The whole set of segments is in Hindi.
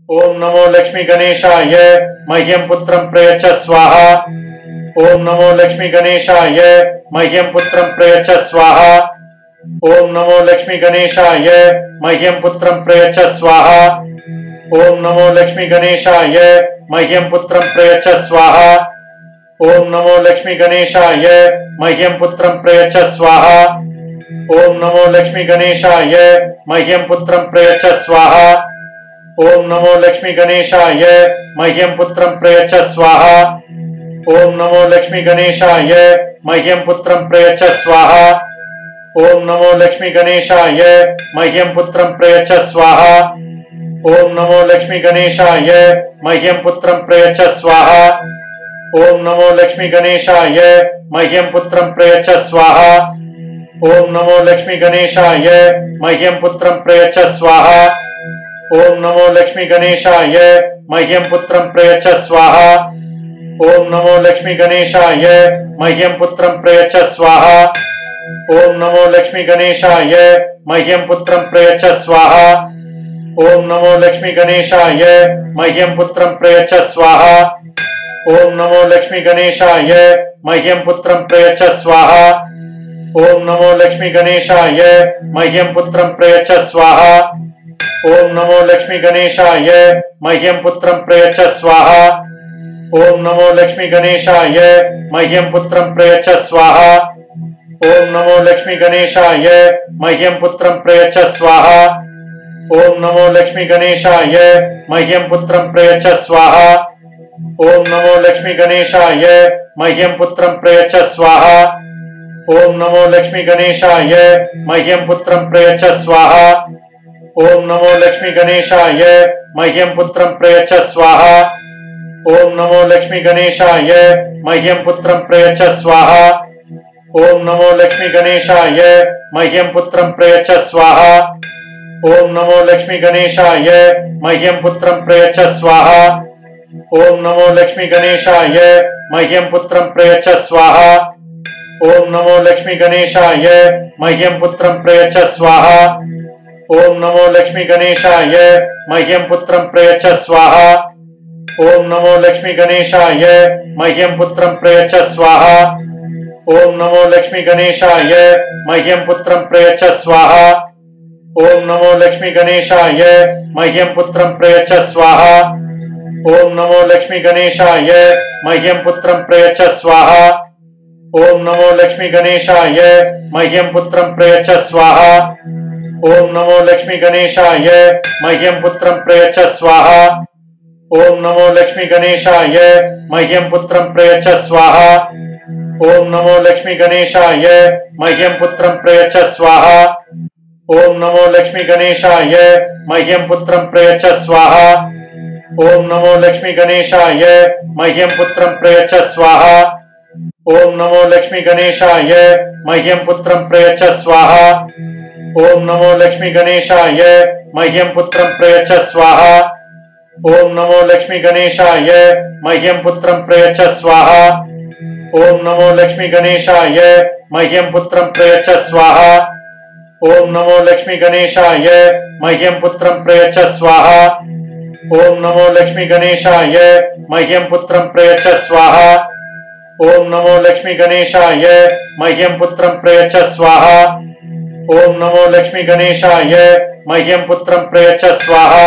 ओम नमो लक्ष्मी गणेशाय मह्यं पुत्रं प्रयच्छ स्वाहा। ओम नमो लक्ष्मी गणेशाय मह्यं पुत्रं प्रयच्छ स्वाहा। ओम नमो लक्ष्मी गणेशाय मह्यं पुत्रं प्रयच्छ स्वाहा। ओम नमो लक्ष्मी गणेशाय मह्यं पुत्रं प्रयच्छ स्वाहा। ओम नमो लक्ष्मी गणेशाय मह्यं पुत्रं प्रयच्छ स्वाहा। ओम नमो लक्ष्मी गणेशाय मह्यं पुत्रं प्रयच्छ स्वाहा। ओम नमो लक्ष्मी गणेशाय मह्यं पुत्रं प्रयच्छ स्वाहा। ओम नमो लक्ष्मी गणेशाय मह्यं पुत्रं प्रयच्छ स्वाहा। ओम नमो लक्ष्मी गणेशाय मह्यं पुत्रं प्रयच्छ स्वाहा। ओम नमो लक्ष्मी गणेशाय मह्यं पुत्रं प्रयच्छ स्वाहा। ओम नमो लक्ष्मी गणेशाय मह्यं पुत्रं प्रयच्छ स्वाहा। ओम नमो लक्ष्मी गणेशाय मह्यं पुत्रं प्रयच्छ स्वाहा। ओम नमो लक्ष्मी गणेशाय मह्यं पुत्रं प्रयच्छ स्वाहा। ओम नमो लक्ष्मी गणेशाय मह्यं पुत्रं प्रयच्छ स्वाहा। ओम नमो लक्ष्मी गणेशाय मह्यं पुत्रं प्रयच्छ स्वाहा। ओम नमो लक्ष्मी गणेशाय मह्यं पुत्रं प्रयच्छ स्वाहा। ओम नमो लक्ष्मी गणेशाय मह्यं पुत्रं प्रयच्छ स्वाहा। ओम नमो लक्ष्मी गणेशाय मह्यं पुत्रं प्रयच्छ स्वाहा। ओम नमो लक्ष्मी गणेशाय मह्यं पुत्रं प्रयच्छ स्वाहा। ओम नमो लक्ष्मी गणेशाय मह्यं पुत्रं प्रयच्छ स्वाहा। ओम नमो लक्ष्मी गणेशाय मह्यं पुत्रं प्रयच्छ स्वाहा। ओम नमो लक्ष्मी गणेशाय मह्यं पुत्रं प्रयच्छ स्वाहा। ओम नमो लक्ष्मी गणेशाय मह्यं पुत्रं प्रयच्छ स्वाहा। ओम नमो लक्ष्मी गणेशाय मह्यं पुत्रं प्रयच्छ स्वाहा। ओम नमो लक्ष्मी गणेशाय मह्यं पुत्रं प्रयच्छ स्वाहा। ओम नमो लक्ष्मी गणेशाय मह्यं पुत्रं प्रयच्छ स्वाहा। ओम नमो लक्ष्मी गणेशाय मह्यं पुत्रं प्रयच्छ स्वाहा। ओम नमो लक्ष्मी गणेशाय मह्यं पुत्रं प्रयच्छ स्वाहा। ओम नमो लक्ष्मी गणेशाय मह्यं पुत्रं प्रयच्छ स्वाहा। ओम नमो लक्ष्मी गणेशाय मह्यं पुत्रं प्रयच्छ स्वाहा। ओम नमो लक्ष्मी गणेशाय मह्यं पुत्रं प्रयच्छ स्वाहा। ओम नमो लक्ष्मी गणेशाय मह्यं पुत्रं प्रयच्छ स्वाहा। ओम नमो लक्ष्मी गणेशाय मह्यं पुत्रं प्रयच्छ स्वाहा। ओम नमो लक्ष्मी गणेशाय मह्यं पुत्रं प्रयच्छ स्वाहा। ओम नमो लक्ष्मी गणेशाय मह्यं पुत्रं प्रयच्छ स्वाहा। ओम नमो लक्ष्मी गणेशाय मह्यं पुत्रं प्रयच्छ स्वाहा। ओम नमो लक्ष्मी गणेशाय मह्यं पुत्रं प्रयच्छ स्वाहा। ओम नमो लक्ष्मी गणेशाय मह्यं पुत्रं प्रयच्छ स्वाहा। ओम नमो लक्ष्मी गणेशाय मह्यं पुत्रं प्रयच्छ स्वाहा। ओम नमो लक्ष्मी गणेशाय मह्यं पुत्रं प्रयच्छ स्वाहा। ओम नमो लक्ष्मी गणेशाय मह्यं पुत्रं प्रयच्छ स्वाहा। ओम नमो लक्ष्मी गणेशाय मह्यं पुत्रं प्रयच्छ स्वाहा। ओम नमो लक्ष्मी गणेशाय मह्यं पुत्रं प्रयच्छ स्वाहा। ओम नमो लक्ष्मी गणेशाय मह्यं पुत्रं प्रयच्छ स्वाहा। ओम नमो लक्ष्मी गणेशाय मह्यं पुत्रं प्रयच्छ स्वाहा। ओम नमो लक्ष्मी गणेशाय मह्यं पुत्रं प्रयच्छ स्वाहा। ओम नमो लक्ष्मी गणेशाय मह्यं पुत्रं प्रयच्छ स्वाहा। ओम नमो लक्ष्मी गणेशाय मह्यं पुत्रं प्रयच्छ स्वाहा। ओम नमो लक्ष्मी गणेशाय मह्यं पुत्रं प्रयच्छ स्वाहा।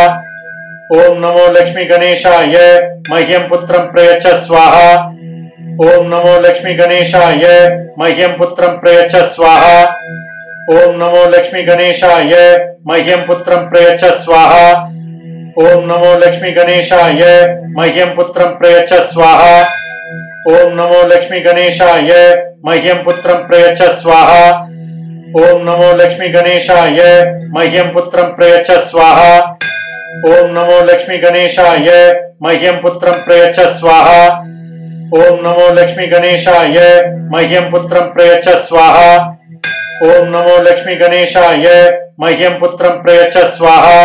ओम नमो लक्ष्मी गणेशाय मह्यं पुत्रं प्रयच्छ स्वाहा। ओम नमो लक्ष्मी गणेशाय मह्यं पुत्रं प्रयच्छ स्वाहा। ओम नमो लक्ष्मी गणेशाय मह्यं पुत्रं प्रयच्छ स्वाहा। ओम नमो लक्ष्मी गणेशाय मह्यं पुत्रं प्रयच्छ स्वाहा। ओम नमो लक्ष्मी गणेशाय मह्यं पुत्रं प्रयच्छ स्वाहा। ओम नमो लक्ष्मी गणेशाय मह्यं पुत्रं प्रयच्छ स्वाहा। ओम नमो लक्ष्मी गणेशाय मह्यं पुत्रं प्रयच्छ स्वाहा। ओम नमो लक्ष्मी गणेशाय मह्यं पुत्रं प्रयच्छ स्वाहा। ओम नमो लक्ष्मी गणेशाय मह्यं पुत्रं प्रयच्छ स्वाहा।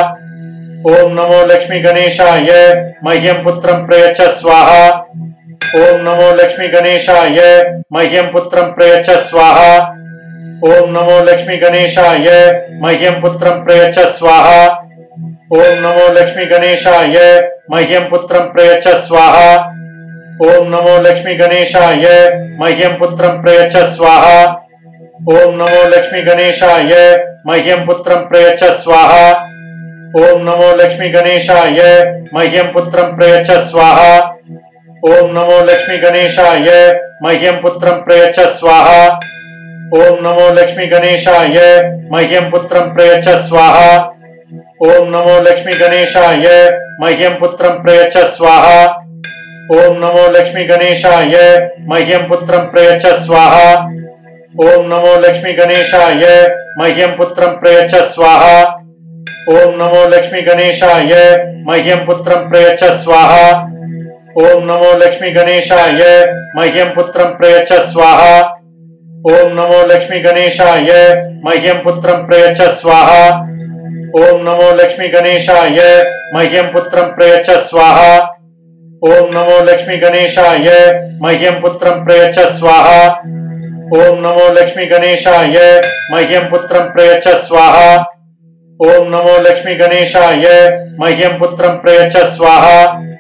ओम नमो लक्ष्मी गणेशाय मह्यं पुत्रं प्रयच्छ स्वाहा। ओम नमो लक्ष्मी गणेशाय मह्यं पुत्रं प्रयच्छ स्वाहा। ओम नमो लक्ष्मी गणेशाय मह्यं पुत्रं प्रयच्छ स्वाहा। ओम नमो लक्ष्मी गणेशाय मह्यं पुत्रं प्रयच्छ स्वाहा। ओम नमो लक्ष्मी गणेशाय मह्यं पुत्रं प्रयच्छ स्वाहा। ओम नमो लक्ष्मी गणेशाय मह्यं पुत्रं प्रयच्छ स्वाहा। ओम नमो लक्ष्मी गणेशाय मह्यं पुत्रं प्रयच्छ स्वाहा। ओम नमो लक्ष्मी गणेशाय मह्यं पुत्रं प्रयच्छ स्वाहा। ओम नमो लक्ष्मी गणेशाय मह्यं पुत्रं प्रयच्छ स्वाहा। ओम नमो लक्ष्मी गणेशाय मह्यं पुत्रं प्रयच्छ स्वाहा। ओम नमो लक्ष्मी गणेशाय मह्यं पुत्रं प्रयच्छ स्वाहा। ओम नमो लक्ष्मी गणेशाय मह्यं पुत्रं प्रयच्छ स्वाहा। ओम नमो लक्ष्मी गणेशाय मह्यं पुत्रं प्रयच्छ स्वाहा। ओम नमो लक्ष्मी गणेशाय मह्यं पुत्रं प्रयच्छ स्वाहा। ओम नमो लक्ष्मी गणेशाय मह्यं पुत्रं प्रयच्छ स्वाहा। ओम नमो लक्ष्मी गणेशाय मह्यं पुत्रं प्रयच्छ स्वाहा। ओम नमो लक्ष्मी गणेशाय मह्यं पुत्रं प्रयच्छ स्वाहा। ओम नमो लक्ष्मी गणेशाय मह्यं पुत्रं प्रयच्छ स्वाहा। ओम नमो लक्ष्मी गणेशाय मह्यं पुत्रं प्रयच्छ स्वाहा।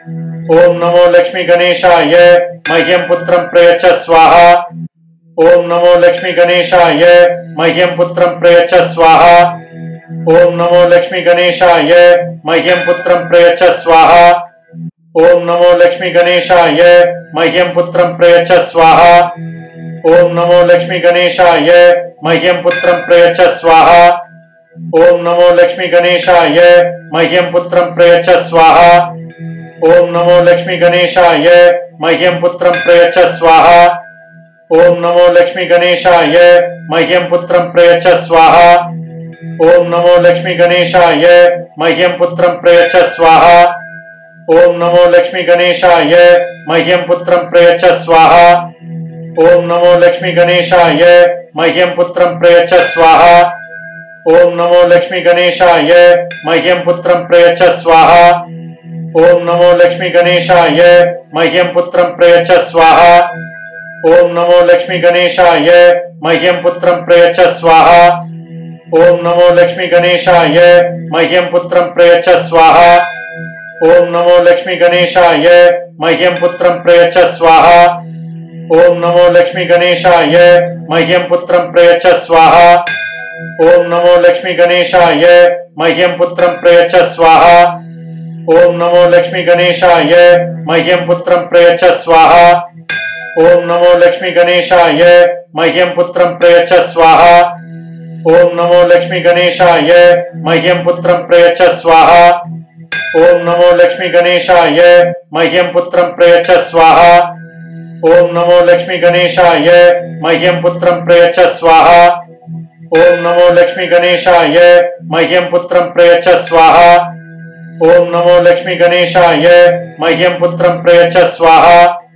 ओम नमो लक्ष्मी गणेशाय मह्यं पुत्रं प्रयच्छ स्वाहा। ओम नमो लक्ष्मी गणेशाय मह्यं पुत्रं प्रयच्छ स्वाहा। ओम नमो लक्ष्मी गणेशाय मह्यं पुत्रं प्रयच्छ स्वाहा। ओम नमो लक्ष्मी गणेशाय मह्यं पुत्रं प्रयच्छ स्वाहा। ओम नमो लक्ष्मी गणेशाय मह्यं पुत्रं प्रयच्छ स्वाहा। ओम नमो लक्ष्मी गणेशाय मह्यं पुत्रं प्रयच्छ स्वाहा। ओम नमो लक्ष्मी गणेशाय मह्यं पुत्रं प्रयच्छ स्वाहा। ओम नमो लक्ष्मी गणेशाय मह्यं पुत्रं प्रयच्छ स्वाहा। ओम नमो लक्ष्मी गणेशाय मह्यं पुत्रं प्रयच्छ स्वाहा। ओम नमो लक्ष्मी गणेशाय मह्यं पुत्रं प्रयच्छ स्वाहा। ओम नमो लक्ष्मी गणेशाय मह्यं पुत्रं प्रयच्छ स्वाहा। ओम नमो लक्ष्मी गणेशाय मह्यं पुत्रं प्रयच्छ स्वाहा। ओम नमो लक्ष्मी गणेशाय मह्यं पुत्रं प्रयच्छ स्वाहा। ओम नमो लक्ष्मी गणेशाय मह्यं पुत्रं प्रयच्छ स्वाहा। ओम नमो लक्ष्मी गणेशाय मह्यं पुत्रं प्रयच्छ स्वाहा। ओम नमो लक्ष्मी गणेशाय मह्यं पुत्रं प्रयच्छ स्वाहा। ओम नमो लक्ष्मी गणेशाय मह्यं पुत्रं प्रयच्छ स्वाहा। ओम नमो लक्ष्मी गणेशाय मह्यं पुत्रं प्रयच्छ स्वाहा। ओम नमो लक्ष्मी गणेशाय मह्यं पुत्रं प्रयच्छ स्वाहा। ओम नमो लक्ष्मी गणेशाय मह्यं पुत्रं प्रयच्छ स्वाहा। ओम नमो लक्ष्मी गणेशाय मह्यं पुत्रं प्रयच्छ स्वाहा। ओम नमो लक्ष्मी गणेशाय मह्यं पुत्रं प्रयच्छ स्वाहा। ओम नमो लक्ष्मी गणेशाय मह्यं पुत्रं प्रयच्छ स्वाहा। ओम नमो लक्ष्मी गणेशाय मह्यं पुत्रं प्रयच्छ स्वाहा। ओम नमो लक्ष्मी गणेशाय मह्यं पुत्रं प्रयच्छ स्वाहा।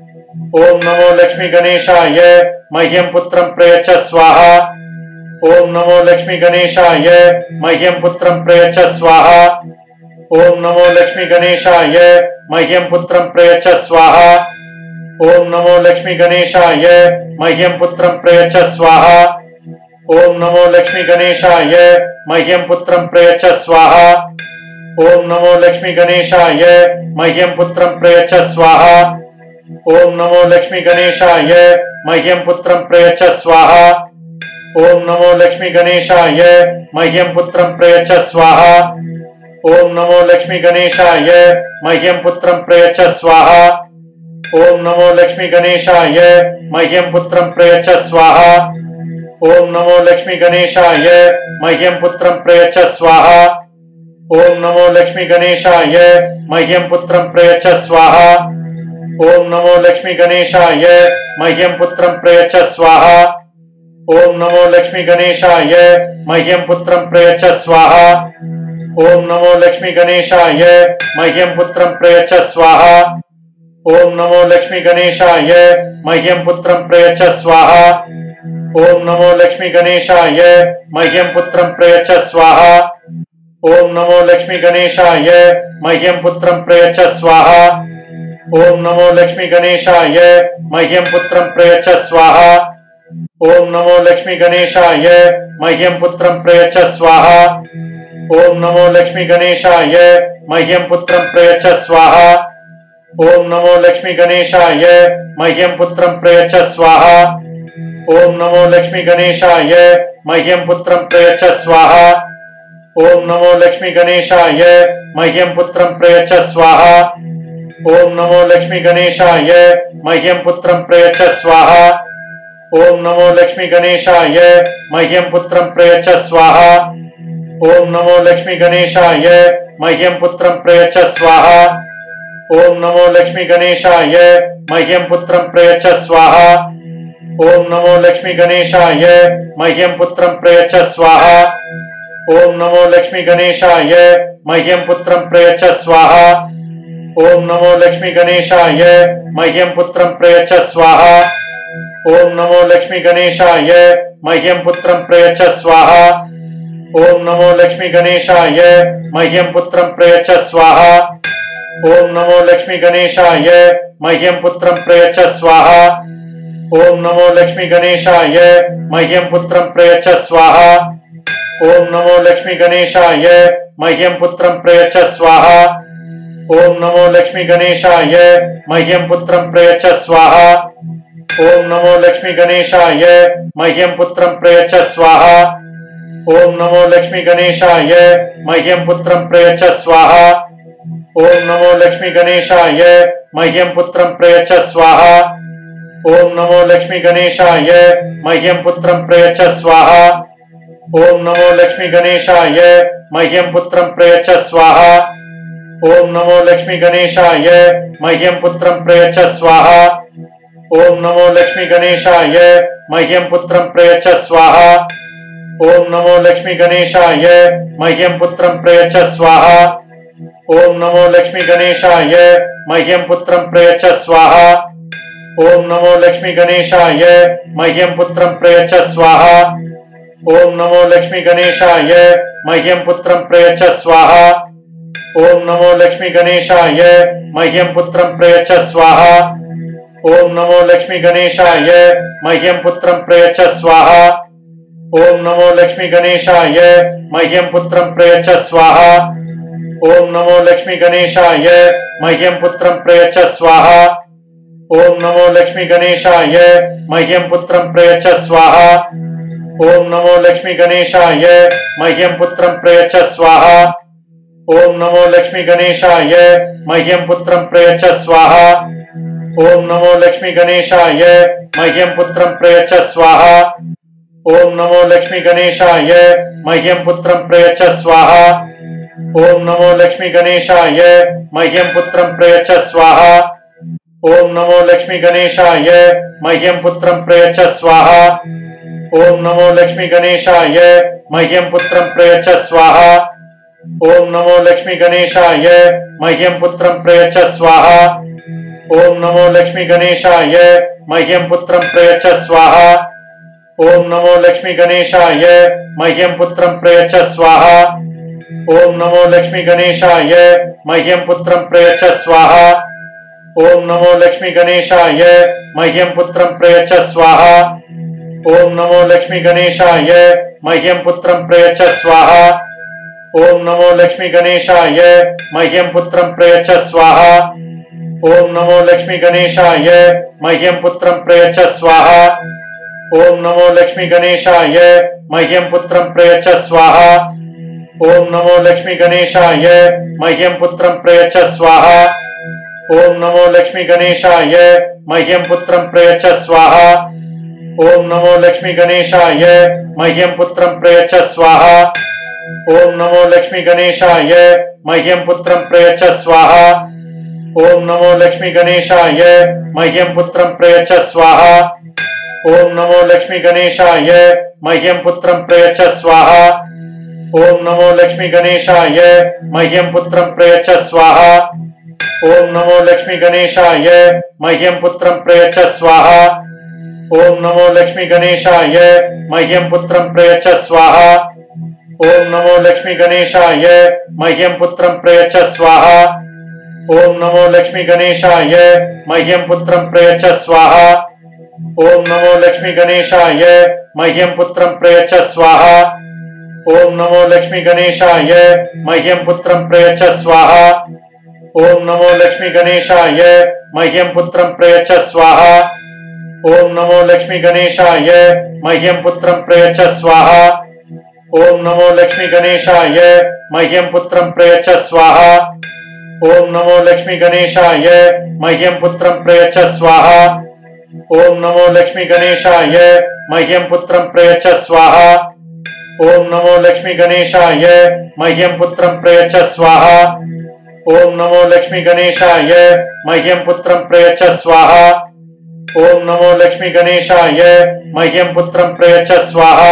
ओम नमो लक्ष्मी गणेशाय मह्यं पुत्रं प्रयच्छ स्वाहा। ओम नमो लक्ष्मी गणेशाय मह्यं पुत्रं प्रयच्छ स्वाहा। ओम नमो लक्ष्मी गणेशाय मह्यं पुत्रं प्रयच्छ स्वाहा। ओम नमो लक्ष्मी गणेशाय मह्यं पुत्रं प्रयच्छ स्वाहा। ओम नमो लक्ष्मी गणेशाय मह्यं पुत्रं प्रयच्छ स्वाहा। ओम नमो लक्ष्मी गणेशाय मह्यं पुत्रं प्रयच्छ स्वाहा। ओम नमो लक्ष्मी गणेशाय मह्यं पुत्रं प्रयच्छ स्वाहा। ओम नमो लक्ष्मी गणेशाय मह्यं पुत्रं प्रयच्छ स्वाहा। ओम नमो लक्ष्मी गणेशाय मह्यं पुत्रं प्रयच्छ स्वाहा। ओम नमो लक्ष्मी गणेशाय मह्यं पुत्रं प्रयच्छ स्वाहा। ओम नमो लक्ष्मी गणेशाय मह्यं पुत्रं प्रयच्छ स्वाहा। ओम नमो लक्ष्मी गणेशाय मह्यं पुत्रं प्रयच्छ स्वाहा। ओम नमो लक्ष्मी गणेशाय मह्यं पुत्रं प्रयच्छ स्वाहा। ओम नमो लक्ष्मी गणेशाय मह्यं पुत्रं प्रयच्छ स्वाहा। ओम नमो लक्ष्मी गणेशाय मह्यं पुत्रं प्रयच्छ स्वाहा। ओम नमो लक्ष्मी गणेशाय मह्यं पुत्रं प्रयच्छ स्वाहा। ओम नमो लक्ष्मी गणेशाय मह्यं पुत्रं प्रयच्छ स्वाहा। ओम नमो लक्ष्मी गणेशाय मह्यं पुत्रं प्रयच्छ स्वाहा। ओम नमो लक्ष्मी गणेशाय मह्यं पुत्रं प्रयच्छ स्वाहा। ओम नमो लक्ष्मी गणेशाय मह्यं पुत्रं प्रयच्छ स्वाहा। ओम नमो लक्ष्मी गणेशाय मह्यं पुत्रं प्रयच्छ स्वाहा। ओम नमो लक्ष्मी गणेशाय मह्यं पुत्रं प्रयच्छ स्वाहा। ओम नमो लक्ष्मी गणेशाय मह्यं पुत्रं प्रयच्छ स्वाहा। ओम नमो लक्ष्मी गणेशाय मह्यं पुत्रं प्रयच्छ स्वाहा। ओम नमो लक्ष्मी गणेशाय मह्यं पुत्रं प्रयच्छ स्वाहा। ओम नमो लक्ष्मी गणेशाय मह्यं पुत्रं प्रयच्छ स्वाहा। ओम नमो लक्ष्मी गणेशाय मह्यं पुत्रं प्रयच्छ स्वाहा। ओम नमो लक्ष्मी गणेशाय मह्यं पुत्रं प्रयच्छ स्वाहा। ओम नमो लक्ष्मी गणेशाय मह्यं पुत्रं प्रयच्छ स्वाहा। ओम नमो लक्ष्मी गणेशाय मह्यं पुत्रं प्रयच्छ स्वाहा। ओम नमो लक्ष्मी गणेशाय मह्यं पुत्रं प्रयच्छ स्वाहा। ओम नमो लक्ष्मी गणेशाय मह्यं पुत्रं प्रयच्छ स्वाहा। ओम नमो लक्ष्मी गणेशाय मह्यं पुत्रं प्रयच्छ स्वाहा। ओम नमो लक्ष्मी गणेशाय मह्यं पुत्रं प्रयच्छ स्वाहा। ओम नमो लक्ष्मी गणेशाय मह्यं पुत्रं प्रयच्छ स्वाहा। ओम नमो लक्ष्मी गणेशाय मह्यं पुत्रं प्रयच्छ स्वाहा। ओम नमो लक्ष्मी गणेशाय मह्यं पुत्रं प्रयच्छ स्वाहा। ओम नमो लक्ष्मी गणेशाय मह्यं पुत्रं प्रयच्छ स्वाहा। ओम नमो लक्ष्मी गणेशाय मह्यं पुत्रं प्रयच्छ स्वाहा। ओम नमो लक्ष्मी गणेशाय मह्यं पुत्रं प्रयच्छ स्वाहा। ओम नमो लक्ष्मी गणेशाय मह्यं पुत्रं प्रयच्छ स्वाहा। ओम नमो लक्ष्मी गणेशाय मह्यं पुत्रं प्रयच्छ स्वाहा। ओम नमो लक्ष्मी गणेशाय मह्यं पुत्रं प्रयच्छ स्वाहा। ओम नमो लक्ष्मी गणेशाय मह्यं पुत्रं प्रयच्छ स्वाहा। ओम नमो लक्ष्मी गणेशाय मह्यं पुत्रं प्रयच्छ स्वाहा। ओम नमो लक्ष्मी गणेशाय मह्यं पुत्रं प्रयच्छ स्वाहा। ओम नमो लक्ष्मी गणेशाय मह्यं पुत्रं प्रयच्छ स्वाहा। ओम नमो लक्ष्मी गणेशाय मह्यं पुत्रं प्रयच्छ स्वाहा। ओम नमो लक्ष्मी गणेशाय मह्यं पुत्रं प्रयच्छ स्वाहा। ओम नमो लक्ष्मी गणेशाय मह्यं पुत्रं प्रयच्छ स्वाहा। ओम नमो लक्ष्मी गणेशाय मह्यं पुत्रं प्रयच्छ स्वाहा। ओम नमो लक्ष्मी गणेशाय मह्यं पुत्रं प्रयच्छ स्वाहा। ओम नमो लक्ष्मी गणेशाय मह्यं पुत्रं प्रयच्छ स्वाहा। ओम नमो लक्ष्मी गणेशाय मह्यं पुत्रं प्रयच्छ स्वाहा। ओम नमो लक्ष्मी गणेशाय मह्यं पुत्रं प्रयच्छ स्वाहा। ओम नमो लक्ष्मी गणेशाय मह्यं पुत्रं प्रयच्छ स्वाहा। ओम नमो लक्ष्मी गणेशाय मह्यं पुत्रं प्रयच्छ स्वाहा। ओम नमो लक्ष्मी गणेशाय मह्यं पुत्रं प्रयच्छ स्वाहा। ओम नमो लक्ष्मी गणेशाय मह्यं पुत्रं प्रयच्छ स्वाहा। ओम नमो लक्ष्मी गणेशाय मह्यं पुत्रं प्रयच्छ स्वाहा। ओम नमो लक्ष्मी गणेशाय मह्यं पुत्रं प्रयच्छ स्वाहा। ओम नमो लक्ष्मी गणेशाय मह्यं पुत्रं प्रयच्छ स्वाहा। ओम नमो लक्ष्मी गणेशाय मह्यं पुत्रं प्रयच्छ स्वाहा। ओम नमो लक्ष्मी गणेशाय मह्यं पुत्रं प्रयच्छ स्वाहा। ओम नमो लक्ष्मी गणेशाय मह्यं पुत्रं प्रयच्छ स्वाहा। ओम नमो लक्ष्मी गणेशाय मह्यं पुत्रं प्रयच्छ स्वाहा। ओम नमो लक्ष्मी गणेशाय मह्यं पुत्रं प्रयच्छ स्वाहा। ओम नमो लक्ष्मी गणेशाय मह्यं पुत्रं प्रयच्छ स्वाहा। ओम नमो लक्ष्मी गणेशाय मह्यं पुत्रं प्रयच्छ स्वाहा। ओम नमो लक्ष्मी गणेशाय मह्यं पुत्रं प्रयच्छ स्वाहा। ओम नमो लक्ष्मी गणेशाय मह्यं पुत्रं प्रयच्छ स्वाहा। ओम नमो लक्ष्मी गणेशाय मह्यं पुत्रं प्रयच्छ स्वाहा। ओम नमो लक्ष्मी गणेशाय मह्यं पुत्रं प्रयच्छ स्वाहा। ओम नमो लक्ष्मी गणेशाय मह्यं पुत्रं प्रयच्छ स्वाहा। ओम नमो लक्ष्मी गणेशाय मह्यं पुत्रं प्रयच्छ स्वाहा। ओम नमो लक्ष्मी गणेशाय मह्यं पुत्रं प्रयच्छ स्वाहा। ओम नमो लक्ष्मी गणेशाय मह्यं पुत्रं प्रयच्छ स्वाहा। ओम नमो लक्ष्मी गणेशाय मह्यं पुत्रं प्रयच्छ स्वाहा। ओम नमो लक्ष्मी गणेशाय मह्यं पुत्रं प्रयच्छ स्वाहा। ओम नमो लक्ष्मी गणेशाय मह्यं पुत्रं प्रयच्छ स्वाहा। ओम नमो लक्ष्मी गणेशाय मह्यं पुत्रं प्रयच्छ स्वाहा। ओम नमो लक्ष्मी गणेशाय मह्यं पुत्रं प्रयच्छ स्वाहा। ओम नमो लक्ष्मी गणेशाय मह्यं पुत्रं प्रयच्छ स्वाहा। ओम नमो लक्ष्मी गणेशाय मह्यं पुत्रं प्रयच्छ स्वाहा। ओम नमो लक्ष्मी गणेशाय मह्यं पुत्रं प्रयच्छ स्वाहा। ओम नमो लक्ष्मी गणेशाय मह्यं पुत्रं प्रयच्छ स्वाहा। ओम नमो लक्ष्मी गणेशाय मह्यं पुत्रं प्रयच्छ स्वाहा। ओम नमो लक्ष्मी गणेशाय मह्यं पुत्रं प्रयच्छ स्वाहा। ओम नमो लक्ष्मी गणेशाय मह्यं पुत्रं प्रयच्छ स्वाहा। ओम नमो लक्ष्मी गणेशाय मह्यं पुत्रं प्रयच्छ स्वाहा।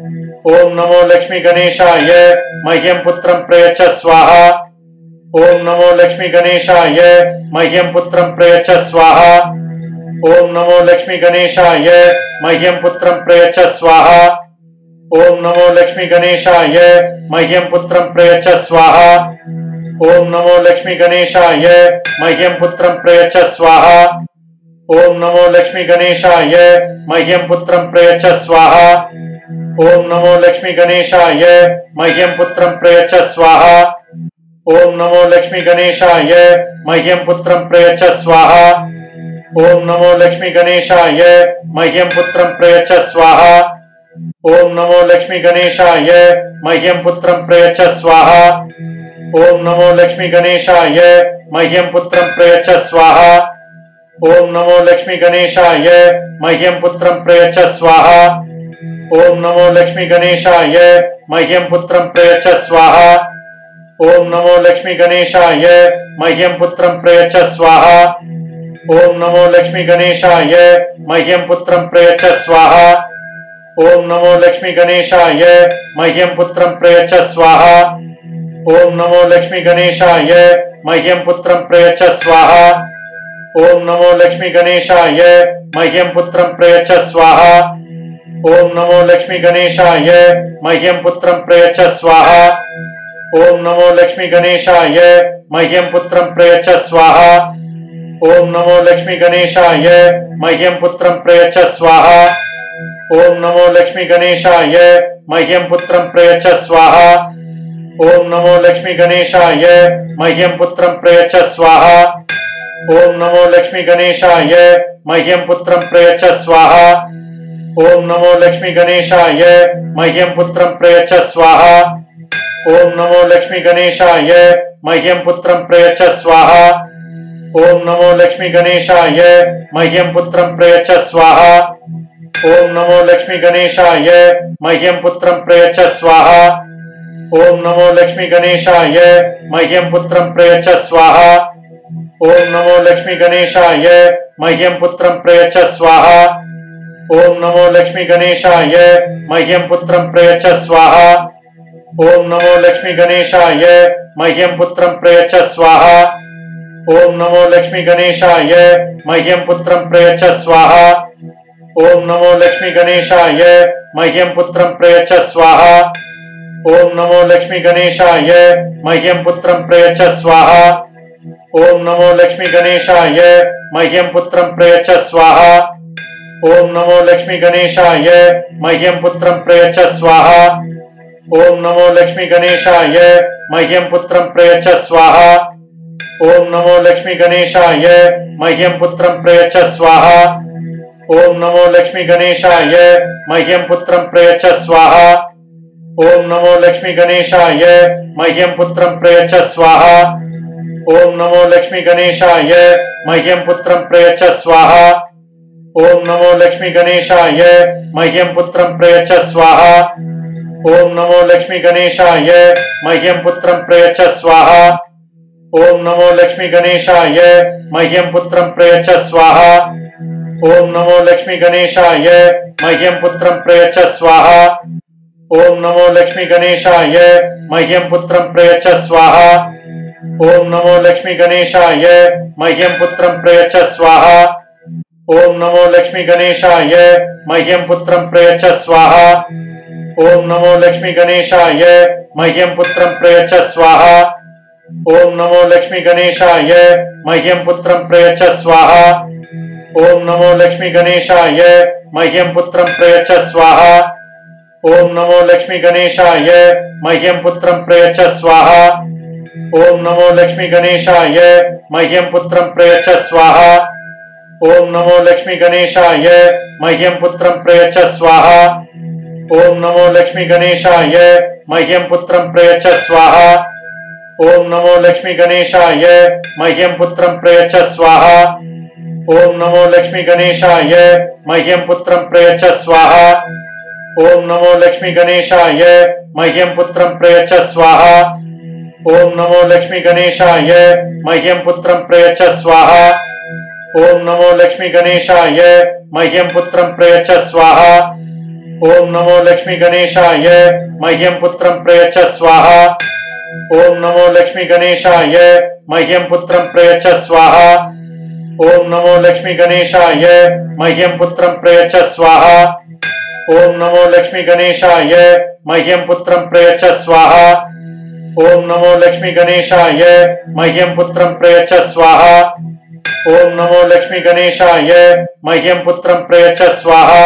ओम नमो लक्ष्मी गणेशाय मह्यं पुत्रं प्रयच्छ स्वाहा। ओम नमो लक्ष्मी गणेशाय मह्यं पुत्रं प्रयच्छ स्वाहा। ओम नमो लक्ष्मी गणेशाय मह्यं पुत्रं प्रयच्छ स्वाहा। ओम नमो लक्ष्मी गणेशाय मह्यं पुत्रं प्रयच्छ स्वाहा। ओम नमो लक्ष्मी गणेशाय मह्यं पुत्रं प्रयच्छ स्वाहा। ओम नमो लक्ष्मी गणेशाय मह्यं पुत्रं प्रयच्छ स्वाहा। ओम नमो लक्ष्मी गणेशाय मह्यं पुत्रं प्रयच्छ स्वाहा। ओम नमो लक्ष्मी गणेशाय मह्यं पुत्रं प्रयच्छ स्वाहा। ओम नमो लक्ष्मी गणेशाय मह्यं पुत्रं प्रयच्छ स्वाहा। ओम नमो लक्ष्मी गणेशाय मह्यं पुत्रं प्रयच्छ स्वाहा। ओम नमो लक्ष्मी गणेशाय मह्यं पुत्रं प्रयच्छ स्वाहा। ओम नमो लक्ष्मी गणेशाय मह्यं पुत्रं प्रयच्छ स्वाहा। ओम नमो लक्ष्मी गणेशाय मह्यं पुत्रं प्रयच्छ स्वाहा। ओम नमो लक्ष्मी गणेशाय मह्यं पुत्रं प्रयच्छ स्वाहा। ओम नमो लक्ष्मी गणेशाय मह्यं पुत्रं प्रयच्छ स्वाहा। ओम नमो लक्ष्मी गणेशाय मह्यं पुत्रं प्रयच्छ स्वाहा। ओम नमो लक्ष्मी गणेशाय मह्यं पुत्रं प्रयच्छ स्वाहा। ओम नमो लक्ष्मी गणेशाय मह्यं पुत्रं प्रयच्छ स्वाहा। ओम नमो लक्ष्मी गणेशाय मह्यं पुत्रं प्रयच्छ स्वाहा। ओम नमो लक्ष्मी गणेशाय मह्यं पुत्रं प्रयच्छ स्वाहा। ओम नमो लक्ष्मी गणेशाय मह्यं पुत्रं प्रयच्छ स्वाहा। ओम नमो लक्ष्मी गणेशाय मह्यं पुत्रं प्रयच्छ स्वाहा। ओम नमो लक्ष्मी गणेशाय मह्यं पुत्रं प्रयच्छ स्वाहा। ओम नमो लक्ष्मी गणेशाय मह्यं पुत्रं प्रयच्छ स्वाहा। ओम नमो लक्ष्मी गणेशाय मह्यं पुत्रं प्रयच्छ स्वाहा। ओम नमो लक्ष्मी गणेशाय मह्यं पुत्रं प्रयच्छ स्वाहा। ओम नमो लक्ष्मी गणेशाय मह्यं पुत्रं प्रयच्छ स्वाहा। ओम नमो लक्ष्मी गणेशाय मह्यं पुत्रं प्रयच्छ स्वाहा। ओम नमो लक्ष्मी गणेशाय मह्यं पुत्रं प्रयच्छ स्वाहा। ओम नमो लक्ष्मी गणेशाय मह्यं पुत्रं प्रयच्छ स्वाहा। ओम नमो लक्ष्मी गणेशाय मह्यं पुत्रं प्रयच्छ स्वाहा। ओम नमो लक्ष्मी गणेशाय मह्यं पुत्रं प्रयच्छ स्वाहा। ओम नमो लक्ष्मी गणेशाय मह्यं पुत्रं प्रयच्छ स्वाहा। ओम नमो लक्ष्मी गणेशाय मह्यं पुत्रं प्रयच्छ स्वाहा। ओम नमो लक्ष्मी गणेशाय मह्यं पुत्रं प्रयच्छ स्वाहा। ओम नमो लक्ष्मी गणेशाय मह्यं पुत्रं प्रयच्छ स्वाहा। ओम नमो लक्ष्मी गणेशाय मह्यं पुत्रं प्रयच्छ स्वाहा। ओम नमो लक्ष्मी गणेशाय मह्यं पुत्रं प्रयच्छ स्वाहा। ओम नमो लक्ष्मी गणेशाय मह्यं पुत्रं प्रयच्छ स्वाहा। ओम नमो लक्ष्मी गणेशाय मह्यं पुत्रं प्रयच्छ स्वाहा। ओम नमो लक्ष्मी गणेशाय मह्यं पुत्रं प्रयच्छ स्वाहा। ओम नमो लक्ष्मी गणेशाय मह्यं पुत्रं प्रयच्छ स्वाहा। ओम नमो लक्ष्मी गणेशाय मह्यं पुत्रं प्रयच्छ स्वाहा। ओम नमो लक्ष्मी गणेशाय मह्यं पुत्रं प्रयच्छ स्वाहा। ओम नमो लक्ष्मी गणेशाय मह्यं पुत्रं प्रयच्छ स्वाहा। ओम नमो लक्ष्मी गणेशाय मह्यं पुत्रं प्रयच्छ स्वाहा। ओम नमो लक्ष्मी गणेशाय मह्यं पुत्रं प्रयच्छ स्वाहा। ओम नमो लक्ष्मी गणेशाय मह्यं पुत्रं प्रयच्छ स्वाहा। ओम नमो लक्ष्मी गणेशाय मह्यं पुत्रं प्रयच्छ स्वाहा। ओम नमो लक्ष्मी गणेशाय मह्यं पुत्रं प्रयच्छ स्वाहा। ओम नमो लक्ष्मी गणेशाय मह्यं पुत्रं प्रयच्छ स्वाहा। ओम नमो लक्ष्मी गणेशाय मह्यं पुत्रं प्रयच्छ स्वाहा। ओम नमो लक्ष्मी गणेशाय मह्यं पुत्रं प्रयच्छ स्वाहा। ओम नमो लक्ष्मी गणेशाय मह्यं पुत्रं प्रयच्छ स्वाहा। ओम नमो लक्ष्मी गणेशाय मह्यं पुत्रं प्रयच्छ स्वाहा। ओम नमो लक्ष्मी गणेशाय मह्यं पुत्रं प्रयच्छ स्वाहा। ओम नमो लक्ष्मी गणेशाय मह्यं पुत्रं प्रयच्छ स्वाहा। ओम नमो लक्ष्मी गणेशाय मह्यं पुत्रं प्रयच्छ स्वाहा। ओम नमो लक्ष्मी गणेशाय मह्यं पुत्रं प्रयच्छ स्वाहा। ओम नमो लक्ष्मी गणेशाय मह्यं पुत्रं प्रयच्छ स्वाहा। ओम नमो लक्ष्मी गणेशाय मह्यं पुत्रं प्रयच्छ स्वाहा। ओम नमो लक्ष्मी गणेशाय मह्यं पुत्रं प्रयच्छ स्वाहा। ओम नमो लक्ष्मी गणेशाय मह्यं पुत्रं प्रयच्छ स्वाहा। ओम नमो लक्ष्मी गणेशाय मह्यं पुत्रं प्रयच्छ स्वाहा। ओम नमो लक्ष्मी गणेशाय मह्यं पुत्रं प्रयच्छ स्वाहा। ओम नमो लक्ष्मी गणेशाय मह्यं पुत्रं प्रयच्छ स्वाहा। ओम नमो लक्ष्मी गणेशाय मह्यं पुत्रं प्रयच्छ स्वाहा।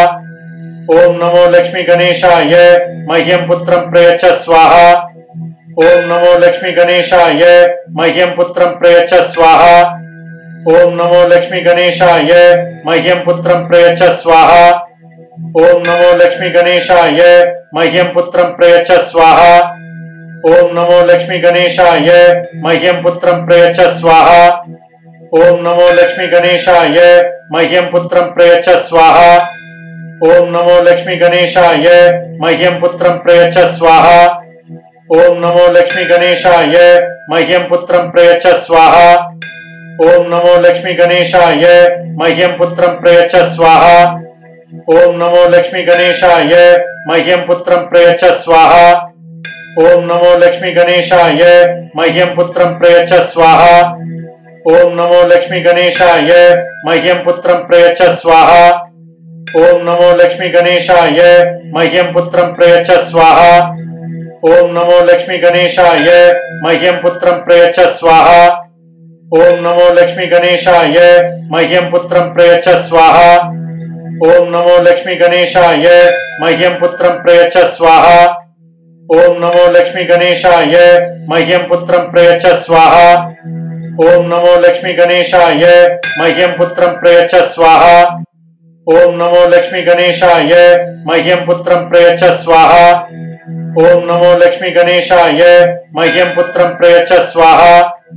ओम नमो लक्ष्मी गणेशाय मह्यं पुत्रं प्रयच्छ स्वाहा। ओम नमो लक्ष्मी गणेशाय मह्यं पुत्रं प्रयच्छ स्वाहा। ओम नमो लक्ष्मी गणेशाय मह्यं पुत्रं प्रयच्छ स्वाहा। ओम नमो लक्ष्मी गणेशाय मह्यं पुत्रं प्रयच्छ स्वाहा। ओम नमो लक्ष्मी गणेशाय मह्यं पुत्रं प्रयच्छ स्वाहा। ओम नमो लक्ष्मी गणेशाय मह्यं पुत्रं प्रयच्छ स्वाहा। ओम नमो लक्ष्मी गणेशाय मह्यं पुत्रं प्रयच्छ स्वाहा। ओम नमो लक्ष्मी गणेशाय मह्यं पुत्रं प्रयच्छ स्वाहा। ओम नमो लक्ष्मी गणेशाय मह्यं पुत्रं प्रयच्छ स्वाहा। ओम नमो लक्ष्मी गणेशाय मह्यं पुत्रं प्रयच्छ स्वाहा। ओम नमो लक्ष्मी गणेशाय मह्यं पुत्रं प्रयच्छ स्वाहा। ओम नमो लक्ष्मी गणेशाय मह्यं पुत्रं प्रयच्छ स्वाहा। ओम नमो लक्ष्मी गणेशाय मह्यं पुत्रं प्रयच्छ स्वाहा। ओम नमो लक्ष्मी गणेशाय मह्यं पुत्रं प्रयच्छ स्वाहा। ओम नमो लक्ष्मी गणेशाय मह्यं पुत्रं प्रयच्छ स्वाहा। ओम नमो लक्ष्मी गणेशाय मह्यं पुत्रं प्रयच्छ स्वाहा। ओम नमो लक्ष्मी गणेशाय मह्यं पुत्रं प्रयच्छ स्वाहा। ओम नमो लक्ष्मी गणेशाय मह्यं पुत्रं प्रयच्छ स्वाहा। ओम नमो लक्ष्मी गणेशाय मह्यं पुत्रं प्रयच्छ स्वाहा। ओम नमो लक्ष्मी गणेशाय मह्यं पुत्रं प्रयच्छ स्वाहा।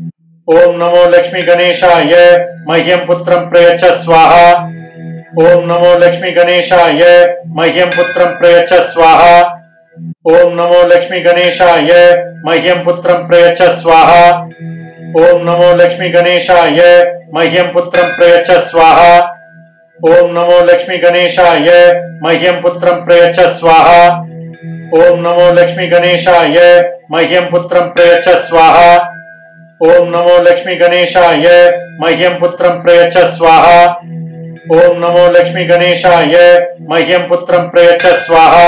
ओम नमो लक्ष्मी गणेशाय मह्यं पुत्रं प्रयच्छ स्वाहा। ओम नमो लक्ष्मी गणेशाय मह्यं पुत्रं प्रयच्छ स्वाहा। ओम नमो लक्ष्मी गणेशाय मह्यं पुत्रं प्रयच्छ स्वाहा। ओम नमो लक्ष्मी गणेशाय मह्यं पुत्रं प्रयच्छ स्वाहा। ओम नमो लक्ष्मी गणेशाय मह्यं पुत्रं प्रयच्छ स्वाहा। ओम नमो लक्ष्मी गणेशाय मह्यं पुत्रं प्रयच्छ स्वाहा। ओम नमो लक्ष्मी गणेशाय मह्यं पुत्रं प्रयच्छ स्वाहा। ओम नमो लक्ष्मी गणेशाय मह्यं पुत्रं प्रयच्छ स्वाहा।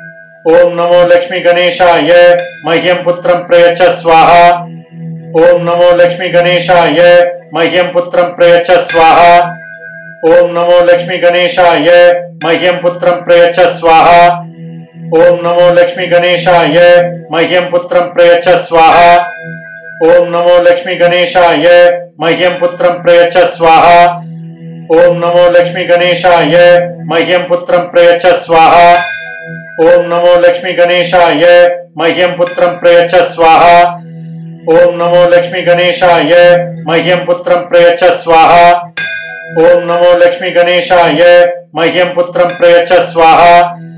ओम नमो लक्ष्मी गणेशाय मह्यं पुत्रं प्रयच्छ स्वाहा। ओम नमो लक्ष्मी गणेशाय मह्यं पुत्रं प्रयच्छ स्वाहा। ओम नमो लक्ष्मी गणेशाय मह्यं पुत्रं प्रयच्छ स्वाहा। ओम नमो लक्ष्मी गणेशाय मह्यं पुत्रं प्रयच्छ स्वाहा। ओम नमो लक्ष्मी गणेशाय मह्यं पुत्रं प्रयच्छ स्वाहा। ओम नमो लक्ष्मी गणेशाय मह्यं पुत्रं प्रयच्छ स्वाहा। ओम नमो लक्ष्मी गणेशाय मह्यं पुत्रं प्रयच्छ स्वाहा। ओम नमो लक्ष्मी गणेशाय मह्यं पुत्रं प्रयच्छ स्वाहा। ओम नमो लक्ष्मी गणेशाय मह्यं पुत्रं प्रयच्छ स्वाहा।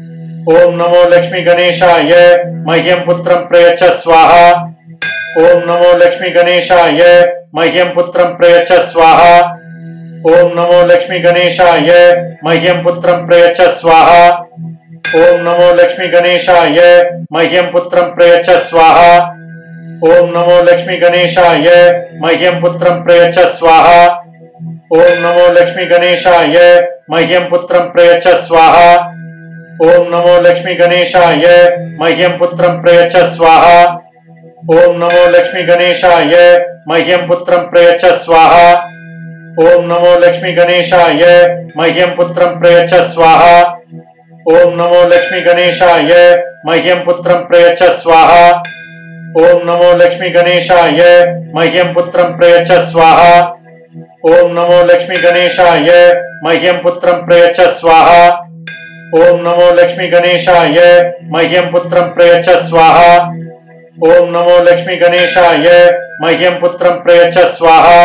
ओम नमो लक्ष्मी गणेशाय मह्यं पुत्रं प्रयच्छ स्वाहा। ओम नमो लक्ष्मी गणेशाय मह्यं पुत्रं प्रयच्छ स्वाहा। ओम नमो लक्ष्मी गणेशाय मह्यं पुत्रं प्रयच्छ स्वाहा। ओम नमो लक्ष्मी गणेशाय मह्यं पुत्रं प्रयच्छ स्वाहा। ओम नमो लक्ष्मी गणेशाय मह्यं पुत्रं प्रयच्छ स्वाहा। ओम नमो लक्ष्मी गणेशाय मह्यं पुत्रं प्रयच्छ स्वाहा। ओम नमो लक्ष्मी गणेशाय मह्यं पुत्रं प्रयच्छ स्वाहा। ओम नमो लक्ष्मी गणेशाय मह्यं पुत्रं प्रयच्छ स्वाहा। ओम नमो लक्ष्मी गणेशाय मह्यं पुत्रं प्रयच्छ स्वाहा। ओम नमो लक्ष्मी गणेशाय मह्यं पुत्रं प्रयच्छ स्वाहा। ओम नमो लक्ष्मी गणेशाय मह्यं पुत्रं प्रयच्छ स्वाहा। ओम नमो लक्ष्मी गणेशाय मह्यं पुत्रं प्रयच्छ स्वाहा। ओम नमो लक्ष्मी गणेशाय मह्यं पुत्रं प्रयच्छ स्वाहा। ओम नमो लक्ष्मी गणेशाय मह्यं पुत्रं प्रयच्छ स्वाहा।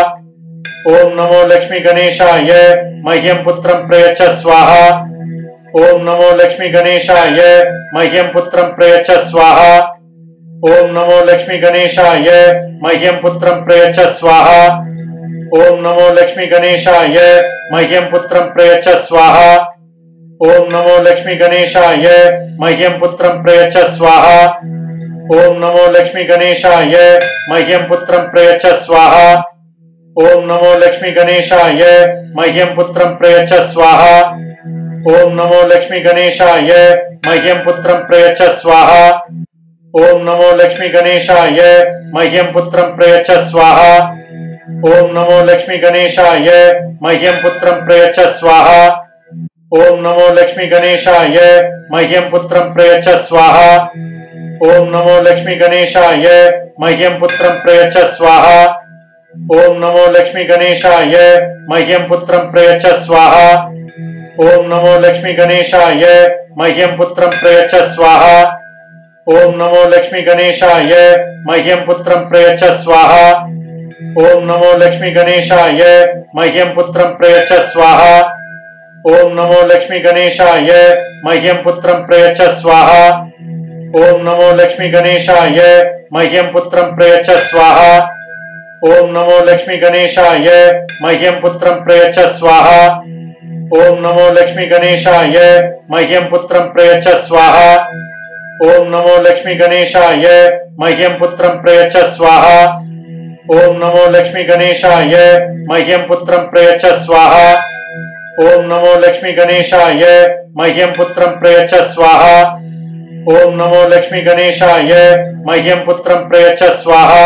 ओम नमो लक्ष्मी गणेशाय मह्यं पुत्रं प्रयच्छ स्वाहा। ओम नमो लक्ष्मी गणेशाय मह्यं पुत्रं प्रयच्छ स्वाहा। ओम नमो लक्ष्मी गणेशाय मह्यं पुत्रं प्रयच्छ स्वाहा। ओम नमो लक्ष्मी गणेशाय मह्यं पुत्रं प्रयच्छ स्वाहा। ओम नमो लक्ष्मी गणेशाय मह्यं पुत्रं प्रयच्छ स्वाहा। ओम नमो लक्ष्मी गणेशाय मह्यं पुत्रं प्रयच्छ स्वाहा। ओम नमो लक्ष्मी गणेशाय मह्यं पुत्रं प्रयच्छ स्वाहा। ओम नमो लक्ष्मी गणेशाय मह्यं पुत्रं प्रयच्छ स्वाहा। ओम नमो लक्ष्मी गणेशाय मह्यं पुत्रं प्रयच्छ स्वाहा। ओम नमो लक्ष्मी गणेशाय मह्यं पुत्रं प्रयच्छ स्वाहा। ओम नमो लक्ष्मी गणेशाय मह्यं पुत्रं प्रयच्छ स्वाहा। ओम नमो लक्ष्मी गणेशाय मह्यं पुत्रं प्रयच्छ स्वाहा। ओम नमो लक्ष्मी गणेशाय मह्यं पुत्रं प्रयच्छ स्वाहा। ओम नमो लक्ष्मी गणेशाय मह्यं पुत्रं प्रयच्छ स्वाहा। ओम नमो लक्ष्मी गणेशाय मह्यं पुत्रं प्रयच्छ स्वाहा। ओम नमो लक्ष्मी गणेशाय मह्यं पुत्रं प्रयच्छ स्वाहा। ओम नमो लक्ष्मी गणेशाय मह्यं पुत्रं प्रयच्छ स्वाहा। ओम नमो लक्ष्मी गणेशाय मह्यं पुत्रं प्रयच्छ स्वाहा। ओम नमो लक्ष्मी गणेशाय मह्यं पुत्रं प्रयच्छ स्वाहा। ओम नमो लक्ष्मी गणेशाय मह्यं पुत्रं प्रयच्छ स्वाहा। ओम नमो लक्ष्मी गणेशाय मह्यं पुत्रं प्रयच्छ स्वाहा। ओम नमो लक्ष्मी गणेशाय मह्यं पुत्रं प्रयच्छ स्वाहा। ओम नमो लक्ष्मी गणेशाय मह्यं पुत्रं प्रयच्छ स्वाहा। ओम नमो लक्ष्मी गणेशाय मह्यं पुत्रं प्रयच्छ स्वाहा।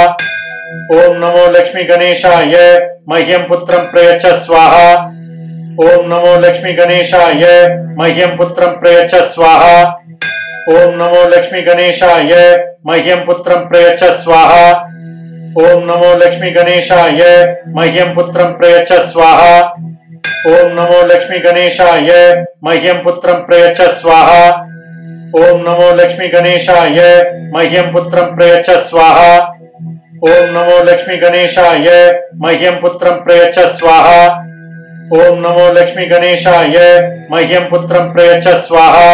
ओम नमो लक्ष्मी गणेशाय मह्यं पुत्रं प्रयच्छ स्वाहा। ओम नमो लक्ष्मी गणेशाय मह्यं पुत्रं प्रयच्छ स्वाहा। ओम नमो लक्ष्मी गणेशाय मह्यं पुत्रं प्रयच्छ स्वाहा। ओम नमो लक्ष्मी गणेशाय मह्यं पुत्रं प्रयच्छ स्वाहा। ओम नमो लक्ष्मी गणेशाय मह्यं पुत्रं प्रयच्छ स्वाहा। ओम नमो लक्ष्मी गणेशाय मह्यं पुत्रं प्रयच्छ स्वाहा। ओम नमो लक्ष्मी गणेशाय मह्यं पुत्रं प्रयच्छ स्वाहा। ओम नमो लक्ष्मी गणेशाय मह्यं पुत्रं प्रयच्छ स्वाहा।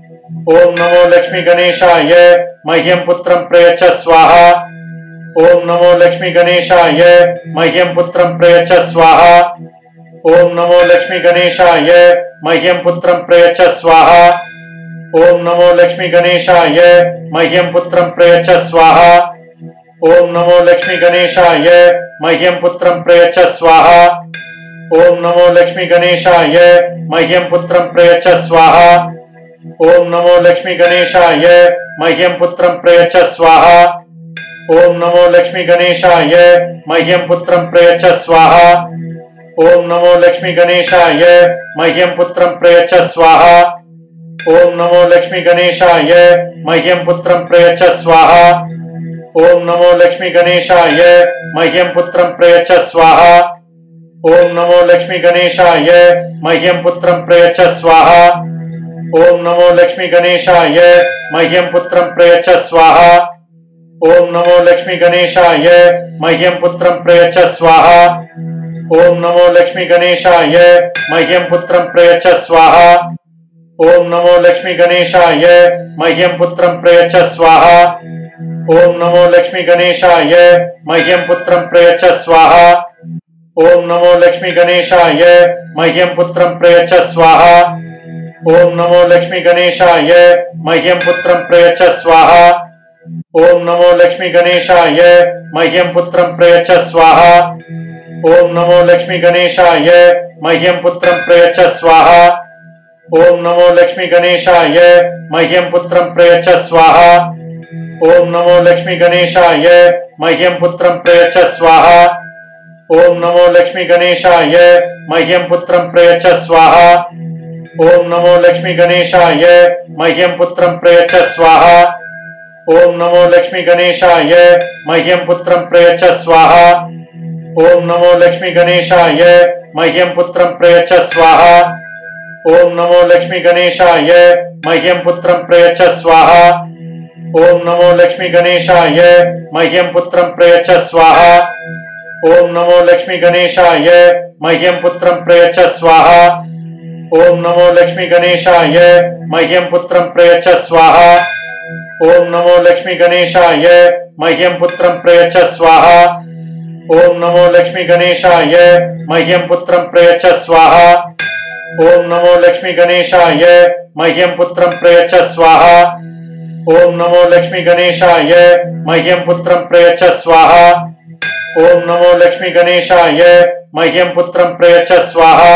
ओम नमो लक्ष्मी गणेशाय मह्यं पुत्रं प्रयच्छ स्वाहा। ओम नमो लक्ष्मी गणेशाय मह्यं पुत्रं प्रयच्छ स्वाहा। ओम नमो लक्ष्मी गणेशाय मह्यं पुत्रं प्रयच्छ स्वाहा। ओम नमो लक्ष्मी गणेशाय मह्यं पुत्रं प्रयच्छ स्वाहा। ओम नमो लक्ष्मी गणेशाय मह्यं पुत्रं प्रयच्छ स्वाहा। ओम नमो लक्ष्मी गणेशाय मह्यं पुत्रं प्रयच्छ स्वाहा। ओम नमो लक्ष्मी गणेशाय मह्यं पुत्रं प्रयच्छ स्वाहा। ओम नमो लक्ष्मी गणेशाय मह्यं पुत्रं प्रयच्छ स्वाहा। ओम नमो लक्ष्मी गणेशाय मह्यं पुत्रं प्रयच्छ स्वाहा। ओम नमो लक्ष्मी गणेशाय मह्यं पुत्रं प्रयच्छ स्वाहा। ओम नमो लक्ष्मी गणेशाय मह्यं पुत्रं प्रयच्छ स्वाहा। ओम नमो लक्ष्मी गणेशाय मह्यं पुत्रं प्रयच्छ स्वाहा। ओम नमो लक्ष्मी गणेशाय मह्यं पुत्रं प्रयच्छ स्वाहा। ओम नमो लक्ष्मी गणेशाय मह्यं पुत्रं प्रयच्छ स्वाहा। ओम नमो लक्ष्मी गणेशाय मह्यं पुत्रं प्रयच्छ स्वाहा। ओम नमो लक्ष्मी गणेशाय मह्यं पुत्रं प्रयच्छ स्वाहा। ओम नमो लक्ष्मी गणेशाय मह्यं पुत्रं प्रयच्छ स्वाहा। ओम नमो लक्ष्मी गणेशाय मह्यं पुत्रं प्रयच्छ स्वाहा। ओम नमो लक्ष्मी गणेशाय मह्यं पुत्रं प्रयच्छ स्वाहा। ओम नमो लक्ष्मी गणेशाय मह्यं पुत्रं प्रयच्छ स्वाहा। ओम नमो लक्ष्मी गणेशाय मह्यं पुत्रं प्रयच्छ स्वाहा। ओम नमो लक्ष्मी गणेशाय मह्यं पुत्रं प्रयच्छ स्वाहा। ओम नमो लक्ष्मी गणेशाय मह्यं पुत्रं प्रयच्छ स्वाहा। ओम नमो लक्ष्मी गणेशाय मह्यं पुत्रं प्रयच्छ स्वाहा। ओम नमो लक्ष्मी गणेशाय मह्यं पुत्रं प्रयच्छ स्वाहा। ओम नमो लक्ष्मी गणेशाय मह्यं पुत्रं प्रयच्छ स्वाहा। ओम नमो लक्ष्मी गणेशाय मह्यं पुत्रं प्रयच्छ स्वाहा। ओम नमो लक्ष्मी गणेशाय मह्यं पुत्रं प्रयच्छ स्वाहा। ओम नमो लक्ष्मी गणेशाय मह्यं पुत्रं प्रयच्छ स्वाहा। ओम नमो लक्ष्मी गणेशाय मह्यं पुत्रं प्रयच्छ स्वाहा। ओम नमो लक्ष्मी गणेशाय मह्यं पुत्रं प्रयच्छ स्वाहा। ओम नमो लक्ष्मी गणेशाय मह्यं पुत्रं प्रयच्छ स्वाहा। ओम नमो लक्ष्मी गणेशाय मह्यं पुत्रं प्रयच्छ स्वाहा। ओम नमो लक्ष्मी गणेशाय मह्यं पुत्रं प्रयच्छ स्वाहा। ओम नमो लक्ष्मी गणेशाय मह्यं पुत्रं प्रयच्छ स्वाहा। ओम नमो लक्ष्मी गणेशाय मह्यं पुत्रं प्रयच्छ स्वाहा।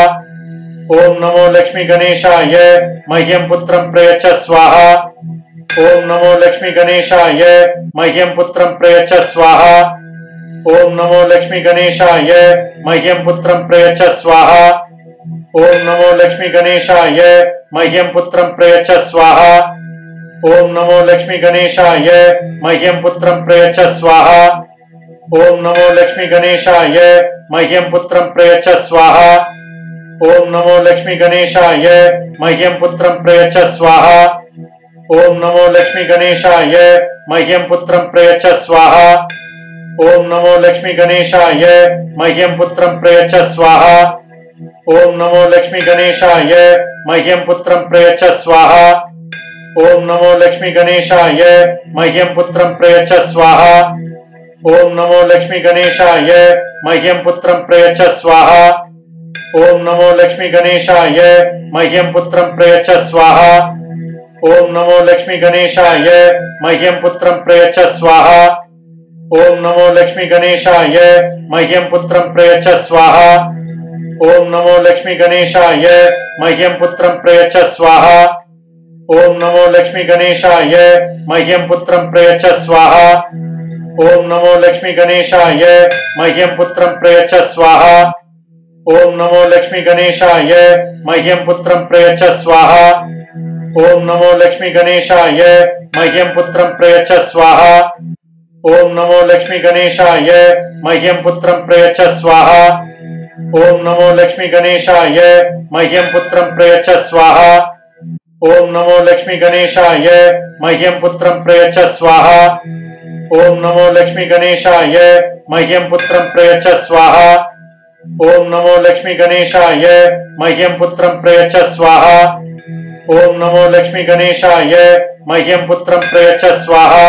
ओम नमो लक्ष्मी गणेशाय मह्यं पुत्रं प्रयच्छ स्वाहा। ओम नमो लक्ष्मी गणेशाय मह्यं पुत्रं प्रयच्छ स्वाहा। ओम नमो लक्ष्मी गणेशाय मह्यं पुत्रं प्रयच्छ स्वाहा। ओम नमो लक्ष्मी गणेशाय मह्यं पुत्रं प्रयच्छ स्वाहा। ओम नमो लक्ष्मी गणेशाय मह्यं पुत्रं प्रयच्छ स्वाहा। ओम नमो लक्ष्मी गणेशाय मह्यं पुत्रं प्रयच्छ स्वाहा। ओम नमो लक्ष्मी गणेशाय मह्यं पुत्रं प्रयच्छ स्वाहा। ओम नमो लक्ष्मी गणेशाय मह्यं पुत्रं प्रयच्छ स्वाहा। ओम नमो लक्ष्मी गणेशाय मह्यं पुत्रं प्रयच्छ स्वाहा। ओम नमो लक्ष्मी गणेशाय मह्यं पुत्रं प्रयच्छ स्वाहा। ओम नमो लक्ष्मी गणेशाय मह्यं पुत्रं प्रयच्छ स्वाहा। ओम नमो लक्ष्मी गणेशाय मह्यं पुत्रं प्रयच्छ स्वाहा। ओम नमो लक्ष्मी गणेशाय मह्यं पुत्रं प्रयच्छ स्वाहा। ओम नमो लक्ष्मी गणेशाय मह्यं पुत्रं प्रयच्छ स्वाहा। ओम नमो लक्ष्मी गणेशाय मह्यं पुत्रं प्रयच्छ स्वाहा। ओम नमो लक्ष्मी गणेशाय मह्यं पुत्रं प्रयच्छ स्वाहा। ओम नमो लक्ष्मी गणेशाय मह्यं पुत्रं प्रयच्छ स्वाहा। ओम नमो लक्ष्मी गणेशाय मह्यं पुत्रं प्रयच्छ स्वाहा। ओम नमो लक्ष्मी गणेशाय मह्यं पुत्रं प्रयच्छ स्वाहा। ओम नमो लक्ष्मी गणेशाय मह्यं पुत्रं प्रयच्छ स्वाहा। ओम नमो लक्ष्मी गणेशाय मह्यं पुत्रं प्रयच्छ स्वाहा। ओम नमो लक्ष्मी गणेशाय मह्यं पुत्रं प्रयच्छ स्वाहा। ओम नमो लक्ष्मी गणेशाय मह्यं पुत्रं प्रयच्छ स्वाहा। ओम नमो लक्ष्मी गणेशाय मह्यं पुत्रं प्रयच्छ स्वाहा। ओम नमो लक्ष्मी गणेशाय मह्यं पुत्रं प्रयच्छ स्वाहा। ओम नमो लक्ष्मी गणेशाय मह्यं पुत्रं प्रयच्छ स्वाहा।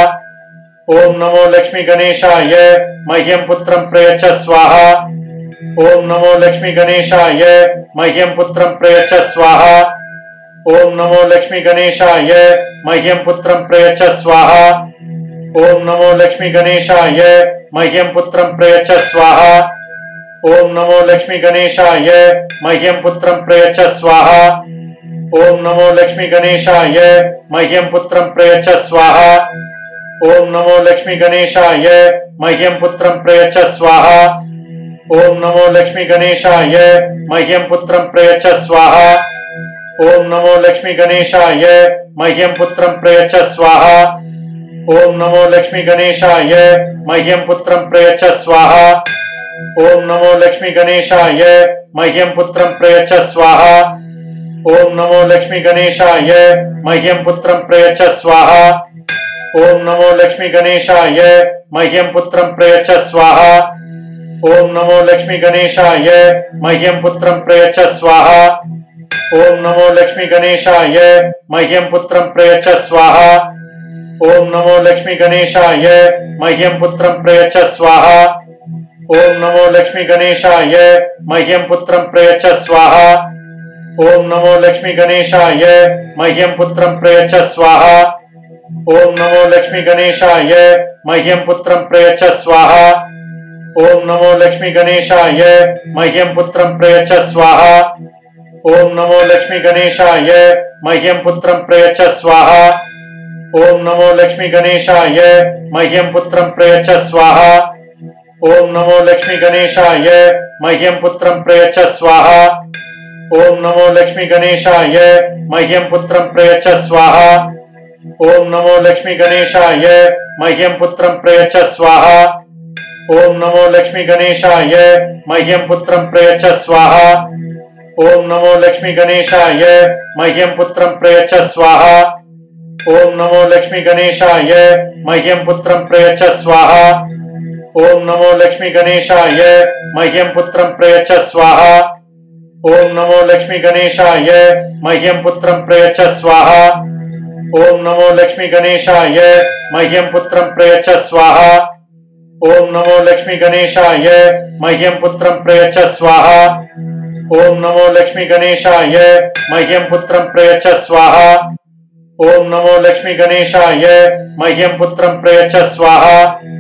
ओम नमो लक्ष्मी गणेशाय मह्यं पुत्रं प्रयच्छ स्वाहा। ओम नमो लक्ष्मी गणेशाय मह्यं पुत्रं प्रयच्छ स्वाहा। ओम नमो लक्ष्मी गणेशाय मह्यं पुत्रं प्रयच्छ स्वाहा। ओम नमो लक्ष्मी गणेशाय मह्यं पुत्रं प्रयच्छ स्वाहा। ओम नमो लक्ष्मी गणेशाय मह्यं पुत्रं प्रयच्छ स्वाहा। ओम नमो लक्ष्मी गणेशाय मह्यं पुत्रं प्रयच्छ स्वाहा। ओम नमो लक्ष्मी गणेशाय मह्यं पुत्रं प्रयच्छ स्वाहा। ओम नमो लक्ष्मी गणेशाय मह्यं पुत्रं प्रयच्छ स्वाहा। ओम नमो लक्ष्मी गणेशाय मह्यं पुत्रं प्रयच्छ स्वाहा। ओम नमो लक्ष्मी गणेशाय मह्यं पुत्रं प्रयच्छ स्वाहा। ओम नमो लक्ष्मी गणेशाय मह्यं पुत्रं प्रयच्छ स्वाहा। ओम नमो लक्ष्मी गणेशाय मह्यं पुत्रं प्रयच्छ स्वाहा। ओम नमो लक्ष्मी गणेशाय मह्यं पुत्रं प्रयच्छ स्वाहा। ओम नमो लक्ष्मी गणेशाय मह्यं पुत्रं प्रयच्छ स्वाहा। ओम नमो लक्ष्मी गणेशाय मह्यं पुत्रं प्रयच्छ स्वाहा। ओम नमो लक्ष्मी गणेशाय मह्यं पुत्रं प्रयच्छ स्वाहा। ओम नमो लक्ष्मी गणेशाय मह्यं पुत्रं प्रयच्छ स्वाहा। ओम नमो लक्ष्मी गणेशाय मह्यं पुत्रं प्रयच्छ स्वाहा। ओम नमो लक्ष्मी गणेशाय मह्यं पुत्रं प्रयच्छ स्वाहा। ओम नमो लक्ष्मी गणेशाय मह्यं पुत्रं प्रयच्छ स्वाहा। ओम नमो लक्ष्मी गणेशाय मह्यं पुत्रं प्रयच्छ स्वाहा। ओम नमो लक्ष्मी गणेशाय मह्यं पुत्रं प्रयच्छ स्वाहा। ओम नमो लक्ष्मी गणेशाय मह्यं पुत्रं प्रयच्छ स्वाहा। ओम नमो लक्ष्मी गणेशाय मह्यं पुत्रं प्रयच्छ स्वाहा। ओम नमो लक्ष्मी गणेशाय मह्यं पुत्रं प्रयच्छ स्वाहा। ओम नमो लक्ष्मी गणेशाय मह्यं पुत्रं प्रयच्छ स्वाहा। ओम नमो लक्ष्मी गणेशाय मह्यं पुत्रं प्रयच्छ स्वाहा। ओम नमो लक्ष्मी गणेशाय मह्यं पुत्रं प्रयच्छ स्वाहा। ओम नमो लक्ष्मी गणेशाय मह्यं पुत्रं प्रयच्छ स्वाहा। ओम नमो लक्ष्मी गणेशाय मह्यं पुत्रं प्रयच्छ स्वाहा। ओम नमो लक्ष्मी गणेशाय मह्यं पुत्रं प्रयच्छ स्वाहा। ओम नमो लक्ष्मी गणेशाय मह्यं पुत्रं प्रयच्छ स्वाहा। ओम नमो लक्ष्मी गणेशाय मह्यं पुत्रं प्रयच्छ स्वाहा। ओम नमो लक्ष्मी गणेशाय मह्यं पुत्रं प्रयच्छ स्वाहा।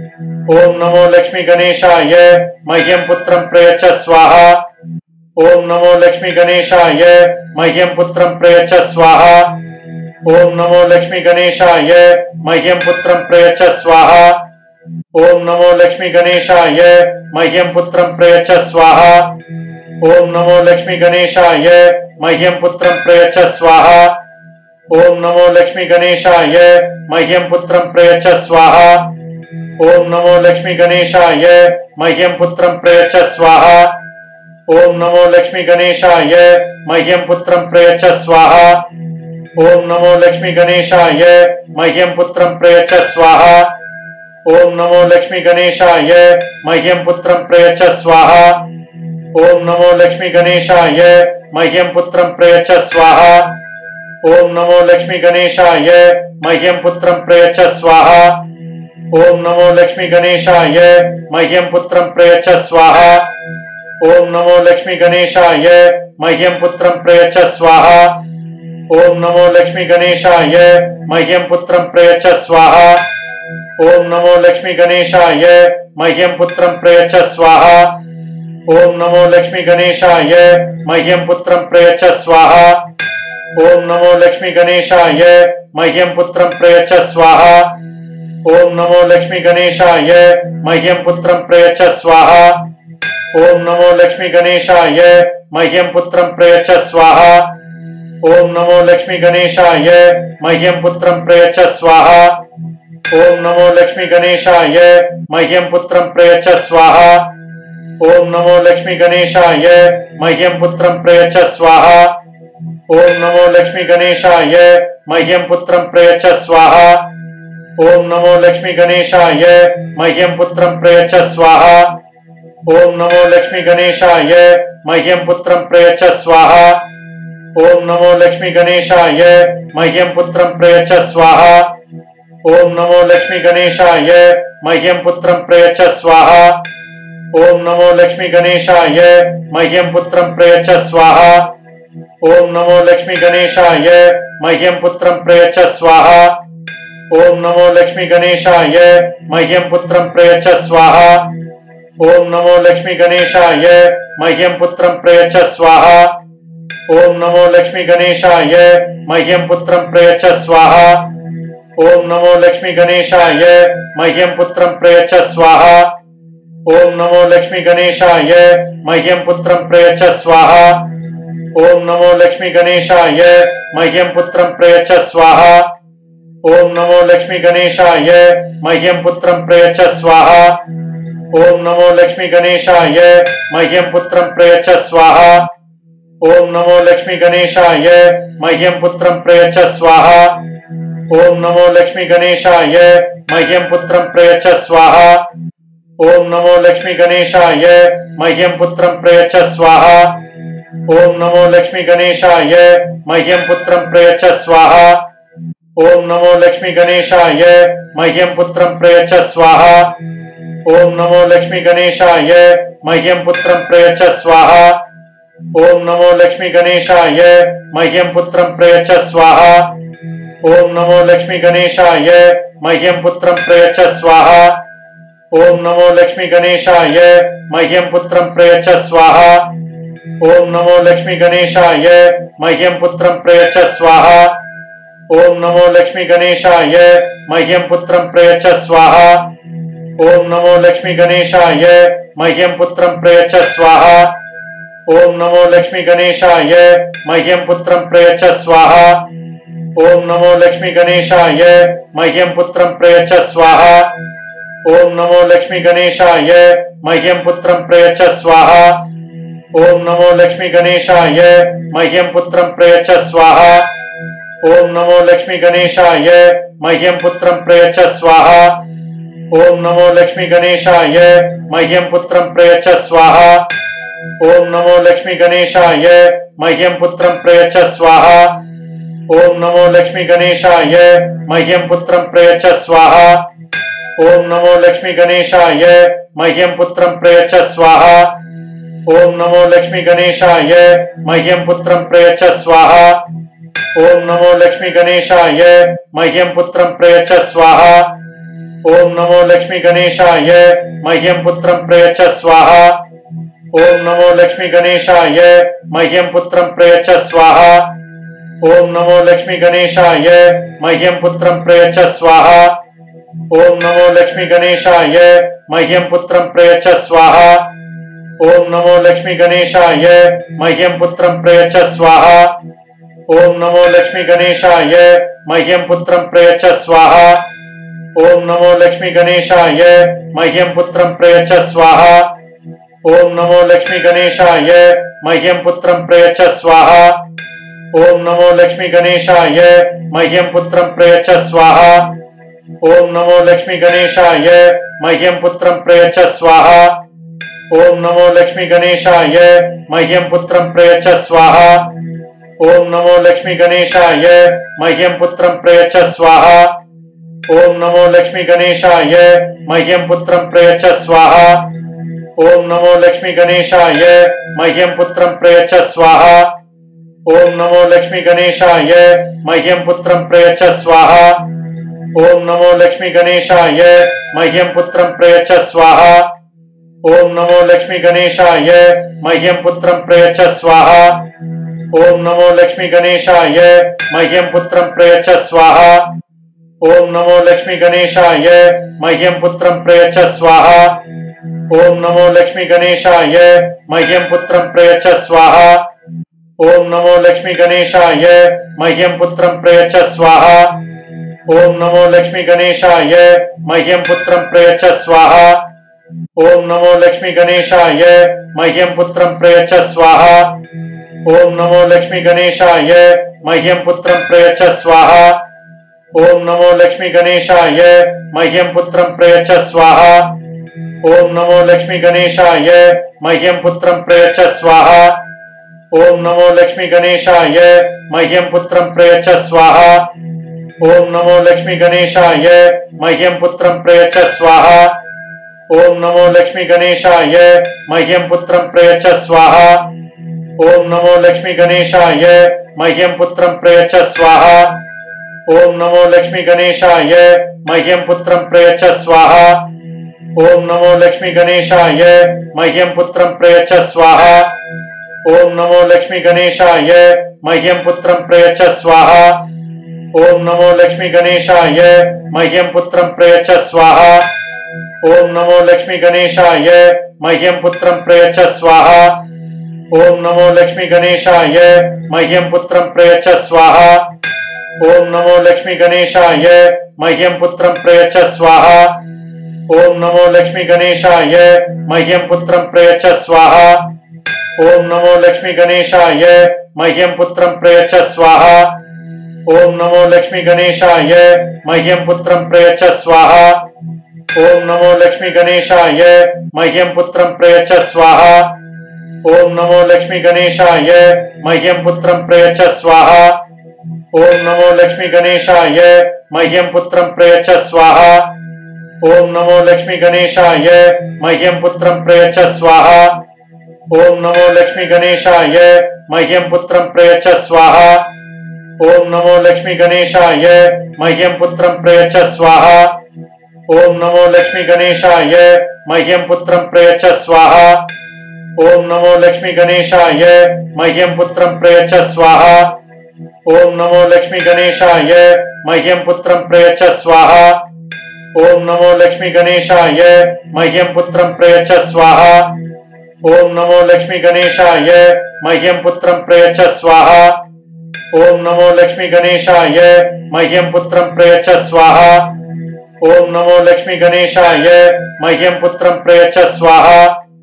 ओम नमो लक्ष्मी गणेशाय मह्यं पुत्रं प्रयच्छ स्वाहा। ओम नमो लक्ष्मी गणेशाय मह्यं पुत्रं प्रयच्छ स्वाहा। ओम नमो लक्ष्मी गणेशाय मह्यं पुत्रं प्रयच्छ स्वाहा। ओम नमो लक्ष्मी गणेशाय मह्यं पुत्रं प्रयच्छ स्वाहा। ओम नमो लक्ष्मी गणेशाय मह्यं पुत्रं प्रयच्छ स्वाहा। ओम नमो लक्ष्मी गणेशाय मह्यं पुत्रं प्रयच्छ स्वाहा। ओम नमो लक्ष्मी गणेशाय मह्यं पुत्रं प्रयच्छ स्वाहा। ओम नमो लक्ष्मी गणेशाय मह्यं पुत्रं प्रयच्छ स्वाहा। ओम नमो लक्ष्मी गणेशाय मह्यं पुत्रं प्रयच्छ स्वाहा। ओम नमो लक्ष्मी गणेशाय मह्यं पुत्रं प्रयच्छ स्वाहा। ओम नमो लक्ष्मी गणेशाय मह्यं पुत्रं प्रयच्छ स्वाहा। ओम नमो लक्ष्मी गणेशाय मह्यं पुत्रं प्रयच्छ स्वाहा। ओम नमो लक्ष्मी गणेशाय मह्यं पुत्रं प्रयच्छ स्वाहा। ओम नमो लक्ष्मी गणेशाय मह्यं पुत्रं प्रयच्छ स्वाहा। ओम नमो लक्ष्मी गणेशाय मह्यं पुत्रं प्रयच्छ स्वाहा। ओम नमो लक्ष्मी गणेशाय मह्यं पुत्रं प्रयच्छ स्वाहा। ओम नमो लक्ष्मी गणेशाय मह्यं पुत्रं प्रयच्छ स्वाहा। ओम नमो लक्ष्मी गणेशाय मह्यं पुत्रं प्रयच्छ स्वाहा। ओम नमो लक्ष्मी गणेशाय मह्यं पुत्रं प्रयच्छ स्वाहा। ओम नमो लक्ष्मी गणेशाय मह्यं पुत्रं प्रयच्छ स्वाहा। ओम नमो लक्ष्मी गणेशाय मह्यं पुत्रं प्रयच्छ स्वाहा। ओम नमो लक्ष्मी गणेशाय मह्यं पुत्रं प्रयच्छ स्वाहा। ओम नमो लक्ष्मी गणेशाय मह्यं पुत्रं प्रयच्छ स्वाहा। ओम नमो लक्ष्मी गणेशाय मह्यं पुत्रं प्रयच्छ स्वाहा। ओम नमो लक्ष्मी गणेशाय मह्यं पुत्रं प्रयच्छ स्वाहा। ओम नमो लक्ष्मी गणेशाय मह्यं पुत्रं प्रयच्छ स्वाहा। ओम नमो लक्ष्मी गणेशाय मह्यं पुत्रं प्रयच्छ स्वाहा। ओम नमो लक्ष्मी गणेशाय मह्यं पुत्रं प्रयच्छ स्वाहा। ओम नमो लक्ष्मी गणेशाय मह्यं पुत्रं प्रयच्छ स्वाहा। ओम नमो लक्ष्मी गणेशाय मह्यं पुत्रं प्रयच्छ स्वाहा। ओम नमो लक्ष्मी गणेशाय मह्यं पुत्रं प्रयच्छ स्वाहा। ओम नमो लक्ष्मी गणेशाय मह्यं पुत्रं प्रयच्छ स्वाहा। ओम नमो लक्ष्मी गणेशाय मह्यं पुत्रं प्रयच्छ स्वाहा। ओम नमो लक्ष्मी गणेशाय मह्यं पुत्रं प्रयच्छ स्वाहा। ओम नमो लक्ष्मी गणेशाय मह्यं पुत्रं प्रयच्छ स्वाहा। ओम नमो लक्ष्मी गणेशाय मह्यं पुत्रं प्रयच्छ स्वाहा। ओम नमो लक्ष्मी गणेशाय मह्यं पुत्रं प्रयच्छ स्वाहा। ओम नमो लक्ष्मी गणेशाय मह्यं पुत्रं प्रयच्छ स्वाहा। ओम नमो लक्ष्मी गणेशाय मह्यं पुत्रं प्रयच्छ स्वाहा। ओम नमो लक्ष्मी गणेशाय मह्यं पुत्रं प्रयच्छ स्वाहा। ओम नमो लक्ष्मी गणेशाय मह्यं पुत्रं प्रयच्छ स्वाहा। ओम नमो लक्ष्मी गणेशाय मह्यं पुत्रं प्रयच्छ स्वाहा। ओम नमो लक्ष्मी गणेशाय मह्यं पुत्रं प्रयच्छ स्वाहा। ओम नमो लक्ष्मी गणेशाय मह्यं पुत्रं प्रयच्छ स्वाहा। ओम नमो लक्ष्मी गणेशाय मह्यं पुत्रं प्रयच्छ स्वाहा। ओम नमो लक्ष्मी गणेशाय मह्यं पुत्रं प्रयच्छ स्वाहा। ओम नमो लक्ष्मी गणेशाय मह्यं पुत्रं प्रयच्छ स्वाहा। ओम नमो लक्ष्मी गणेशाय मह्यं पुत्रं प्रयच्छ स्वाहा। ओम नमो लक्ष्मी गणेशाय मह्यं पुत्रं प्रयच्छ स्वाहा। ओम नमो लक्ष्मी गणेशाय मह्यं पुत्रं प्रयच्छ स्वाहा। ओम नमो लक्ष्मी गणेशाय मह्यं पुत्रं प्रयच्छ स्वाहा। ओम नमो लक्ष्मी गणेशाय मह्यं पुत्रं प्रयच्छ स्वाहा। ओम नमो लक्ष्मी गणेशाय मह्यं पुत्रं प्रयच्छ स्वाहा। ओम नमो लक्ष्मी गणेशाय मह्यं पुत्रं प्रयच्छ स्वाहा। ओम नमो लक्ष्मी गणेशाय मह्यं पुत्रं प्रयच्छ स्वाहा। ओम नमो लक्ष्मी गणेशाय मह्यं पुत्रं प्रयच्छ स्वाहा। ओम नमो लक्ष्मी गणेशाय मह्यं पुत्रं प्रयच्छ स्वाहा। ओम नमो लक्ष्मी गणेशाय मह्यं पुत्रं प्रयच्छ स्वाहा। ओम नमो लक्ष्मी गणेशाय मह्यं पुत्रं प्रयच्छ स्वाहा। ओम नमो लक्ष्मी गणेशाय मह्यं पुत्रं प्रयच्छ स्वाहा। ओम नमो लक्ष्मी गणेशाय मह्यं पुत्रं प्रयच्छ स्वाहा। ओम नमो लक्ष्मी गणेशाय मह्यं पुत्रं प्रयच्छ स्वाहा। ओम नमो लक्ष्मी गणेशाय मह्यं पुत्रं प्रयच्छ स्वाहा। ओम नमो लक्ष्मी गणेशाय मह्यं पुत्रं प्रयच्छ स्वाहा। ओम नमो लक्ष्मी गणेशाय मह्यं पुत्रं प्रयच्छ स्वाहा। ओम नमो लक्ष्मी गणेशाय मह्यं पुत्रं प्रयच्छ स्वाहा। ओम नमो लक्ष्मी गणेशाय मह्यं पुत्रं प्रयच्छ स्वाहा। ओम नमो लक्ष्मी गणेशाय मह्यं पुत्रं प्रयच्छ स्वाहा। ओम नमो लक्ष्मी गणेशाय मह्यं पुत्रं प्रयच्छ स्वाहा। ओम नमो लक्ष्मी गणेशाय मह्यं पुत्रं प्रयच्छ स्वाहा। ओम नमो लक्ष्मी गणेशाय मह्यं पुत्रं प्रयच्छ स्वाहा। ओम नमो लक्ष्मी गणेशाय मह्यं पुत्रं प्रयच्छ स्वाहा। ओम नमो लक्ष्मी गणेशाय मह्यं पुत्रं प्रयच्छ स्वाहा। ओम नमो लक्ष्मी गणेशाय मह्यं पुत्रं प्रयच्छ स्वाहा। ओम नमो लक्ष्मी गणेशाय मह्यं पुत्रं प्रयच्छ स्वाहा। ओम नमो लक्ष्मी गणेशाय मह्यं पुत्रं प्रयच्छ स्वाहा। ओम नमो लक्ष्मी गणेशाय मह्यं पुत्रं प्रयच्छ स्वाहा। ओम नमो लक्ष्मी गणेशाय मह्यं पुत्रं प्रयच्छ स्वाहा। ओम नमो लक्ष्मी गणेशाय मह्यं पुत्रं प्रयच्छ स्वाहा। ओम नमो लक्ष्मी गणेशाय मह्यं पुत्रं प्रयच्छ स्वाहा। ओम नमो लक्ष्मी गणेशाय मह्यं पुत्रं प्रयच्छ स्वाहा। ओम नमो लक्ष्मी गणेशाय मह्यं पुत्रं प्रयच्छ स्वाहा। ओम नमो लक्ष्मी गणेशाय मह्यं पुत्रं प्रयच्छ स्वाहा। ओम नमो लक्ष्मी गणेशाय मह्यं पुत्रं प्रयच्छ स्वाहा। ओम नमो लक्ष्मी गणेशाय मह्यं पुत्रं प्रयच्छ स्वाहा। ओम नमो लक्ष्मी गणेशाय मह्यं पुत्रं प्रयच्छ स्वाहा। ओम नमो लक्ष्मी गणेशाय मह्यं पुत्रं प्रयच्छ स्वाहा। ओम नमो लक्ष्मी गणेशाय मह्यं पुत्रं प्रयच्छ स्वाहा। ओम नमो लक्ष्मी गणेशाय मह्यं पुत्रं प्रयच्छ स्वाहा। ओम नमो लक्ष्मी गणेशाय मह्यं पुत्रं प्रयच्छ स्वाहा। ओम नमो लक्ष्मी गणेशाय मह्यं पुत्रं प्रयच्छ स्वाहा। ओम नमो लक्ष्मी गणेशाय मह्यं पुत्रं प्रयच्छ स्वाहा। ओम नमो लक्ष्मी गणेशाय मह्यं पुत्रं प्रयच्छ स्वाहा। ओम नमो लक्ष्मी गणेशाय मह्यं पुत्रं प्रयच्छ स्वाहा। ओम नमो लक्ष्मी गणेशाय मह्यं पुत्रं प्रयच्छ स्वाहा। ओम नमो लक्ष्मी गणेशाय मह्यं पुत्रं प्रयच्छ स्वाहा। ओम नमो लक्ष्मी गणेशाय मह्यं पुत्रं प्रयच्छ स्वाहा। ओम नमो लक्ष्मी गणेशाय मह्यं पुत्रं प्रयच्छ स्वाहा। ओम नमो लक्ष्मी गणेशाय मह्यं पुत्रं प्रयच्छ स्वाहा। ओम नमो लक्ष्मी गणेशाय मह्यं पुत्रं प्रयच्छ स्वाहा। ओम नमो लक्ष्मी गणेशाय मह्यं पुत्रं प्रयच्छ स्वाहा। ओम नमो लक्ष्मी गणेशाय मह्यं पुत्रं प्रयच्छ स्वाहा। ओम नमो लक्ष्मी गणेशाय मह्यं पुत्रं प्रयच्छ स्वाहा। ओम नमो लक्ष्मी गणेशाय मह्यं पुत्रं प्रयच्छ स्वाहा। ओम नमो लक्ष्मी गणेशाय मह्यं पुत्रं प्रयच्छ स्वाहा। ओम नमो लक्ष्मी गणेशाय मह्यं पुत्रं प्रयच्छ स्वाहा। ओम नमो लक्ष्मी गणेशाय मह्यं पुत्रं प्रयच्छ स्वाहा। ओम नमो लक्ष्मी गणेशाय मह्यं पुत्रं प्रयच्छ स्वाहा। ओम नमो लक्ष्मी गणेशाय मह्यं पुत्रं प्रयच्छ स्वाहा। ओम नमो लक्ष्मी गणेशाय मह्यं पुत्रं प्रयच्छ स्वाहा। ओम नमो लक्ष्मी गणेशाय मह्यं पुत्रं प्रयच्छ स्वाहा। ओम नमो लक्ष्मी गणेशाय मह्यं पुत्रं प्रयच्छ स्वाहा। ओम नमो लक्ष्मी गणेशाय मह्यं पुत्रं प्रयच्छ स्वाहा। ओम नमो लक्ष्मी गणेशाय मह्यं पुत्रं प्रयच्छ स्वाहा।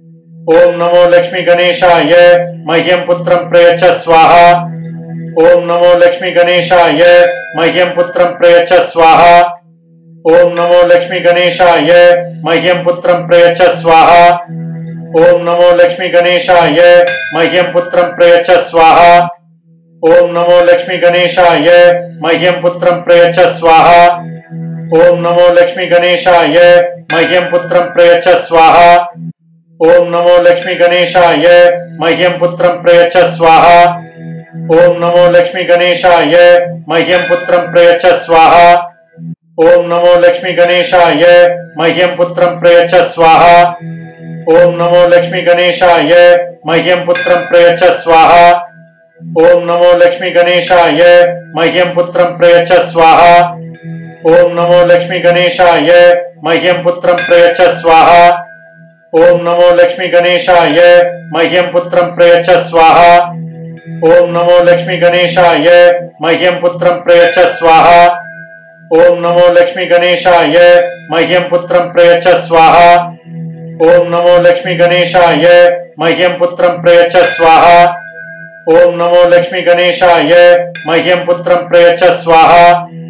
ओम नमो लक्ष्मी गणेशाय मह्यं पुत्रं प्रयच्छ स्वाहा। ओम नमो लक्ष्मी गणेशाय मह्यं पुत्रं प्रयच्छ स्वाहा। ओम नमो लक्ष्मी गणेशाय मह्यं पुत्रं प्रयच्छ स्वाहा। ओम नमो लक्ष्मी गणेशाय मह्यं पुत्रं प्रयच्छ स्वाहा। ओम नमो लक्ष्मी गणेशाय मह्यं पुत्रं प्रयच्छ स्वाहा। ओम नमो लक्ष्मी गणेशाय मह्यं पुत्रं प्रयच्छ स्वाहा। ओम नमो लक्ष्मी गणेशाय मह्यं पुत्रं प्रयच्छ स्वाहा। ओम नमो लक्ष्मी गणेशाय मह्यं पुत्रं प्रयच्छ स्वाहा। ओम नमो लक्ष्मी गणेशाय मह्यं पुत्रं प्रयच्छ स्वाहा। ओम नमो लक्ष्मी गणेशाय मह्यं पुत्रं प्रयच्छ स्वाहा। ओम नमो लक्ष्मी गणेशाय मह्यं पुत्रं प्रयच्छ स्वाहा। ओम नमो लक्ष्मी गणेशाय मह्यं पुत्रं प्रयच्छ स्वाहा। ओम नमो लक्ष्मी गणेशाय मह्यं पुत्रं प्रयच्छ स्वाहा। ओम नमो लक्ष्मी गणेशाय मह्यं पुत्रं प्रयच्छ स्वाहा। ओम नमो लक्ष्मी गणेशाय मह्यं पुत्रं प्रयच्छ स्वाहा। ओम नमो लक्ष्मी गणेशाय मह्यं पुत्रं प्रयच्छ स्वाहा। ओम नमो लक्ष्मी गणेशाय मह्यं पुत्रं प्रयच्छ स्वाहा।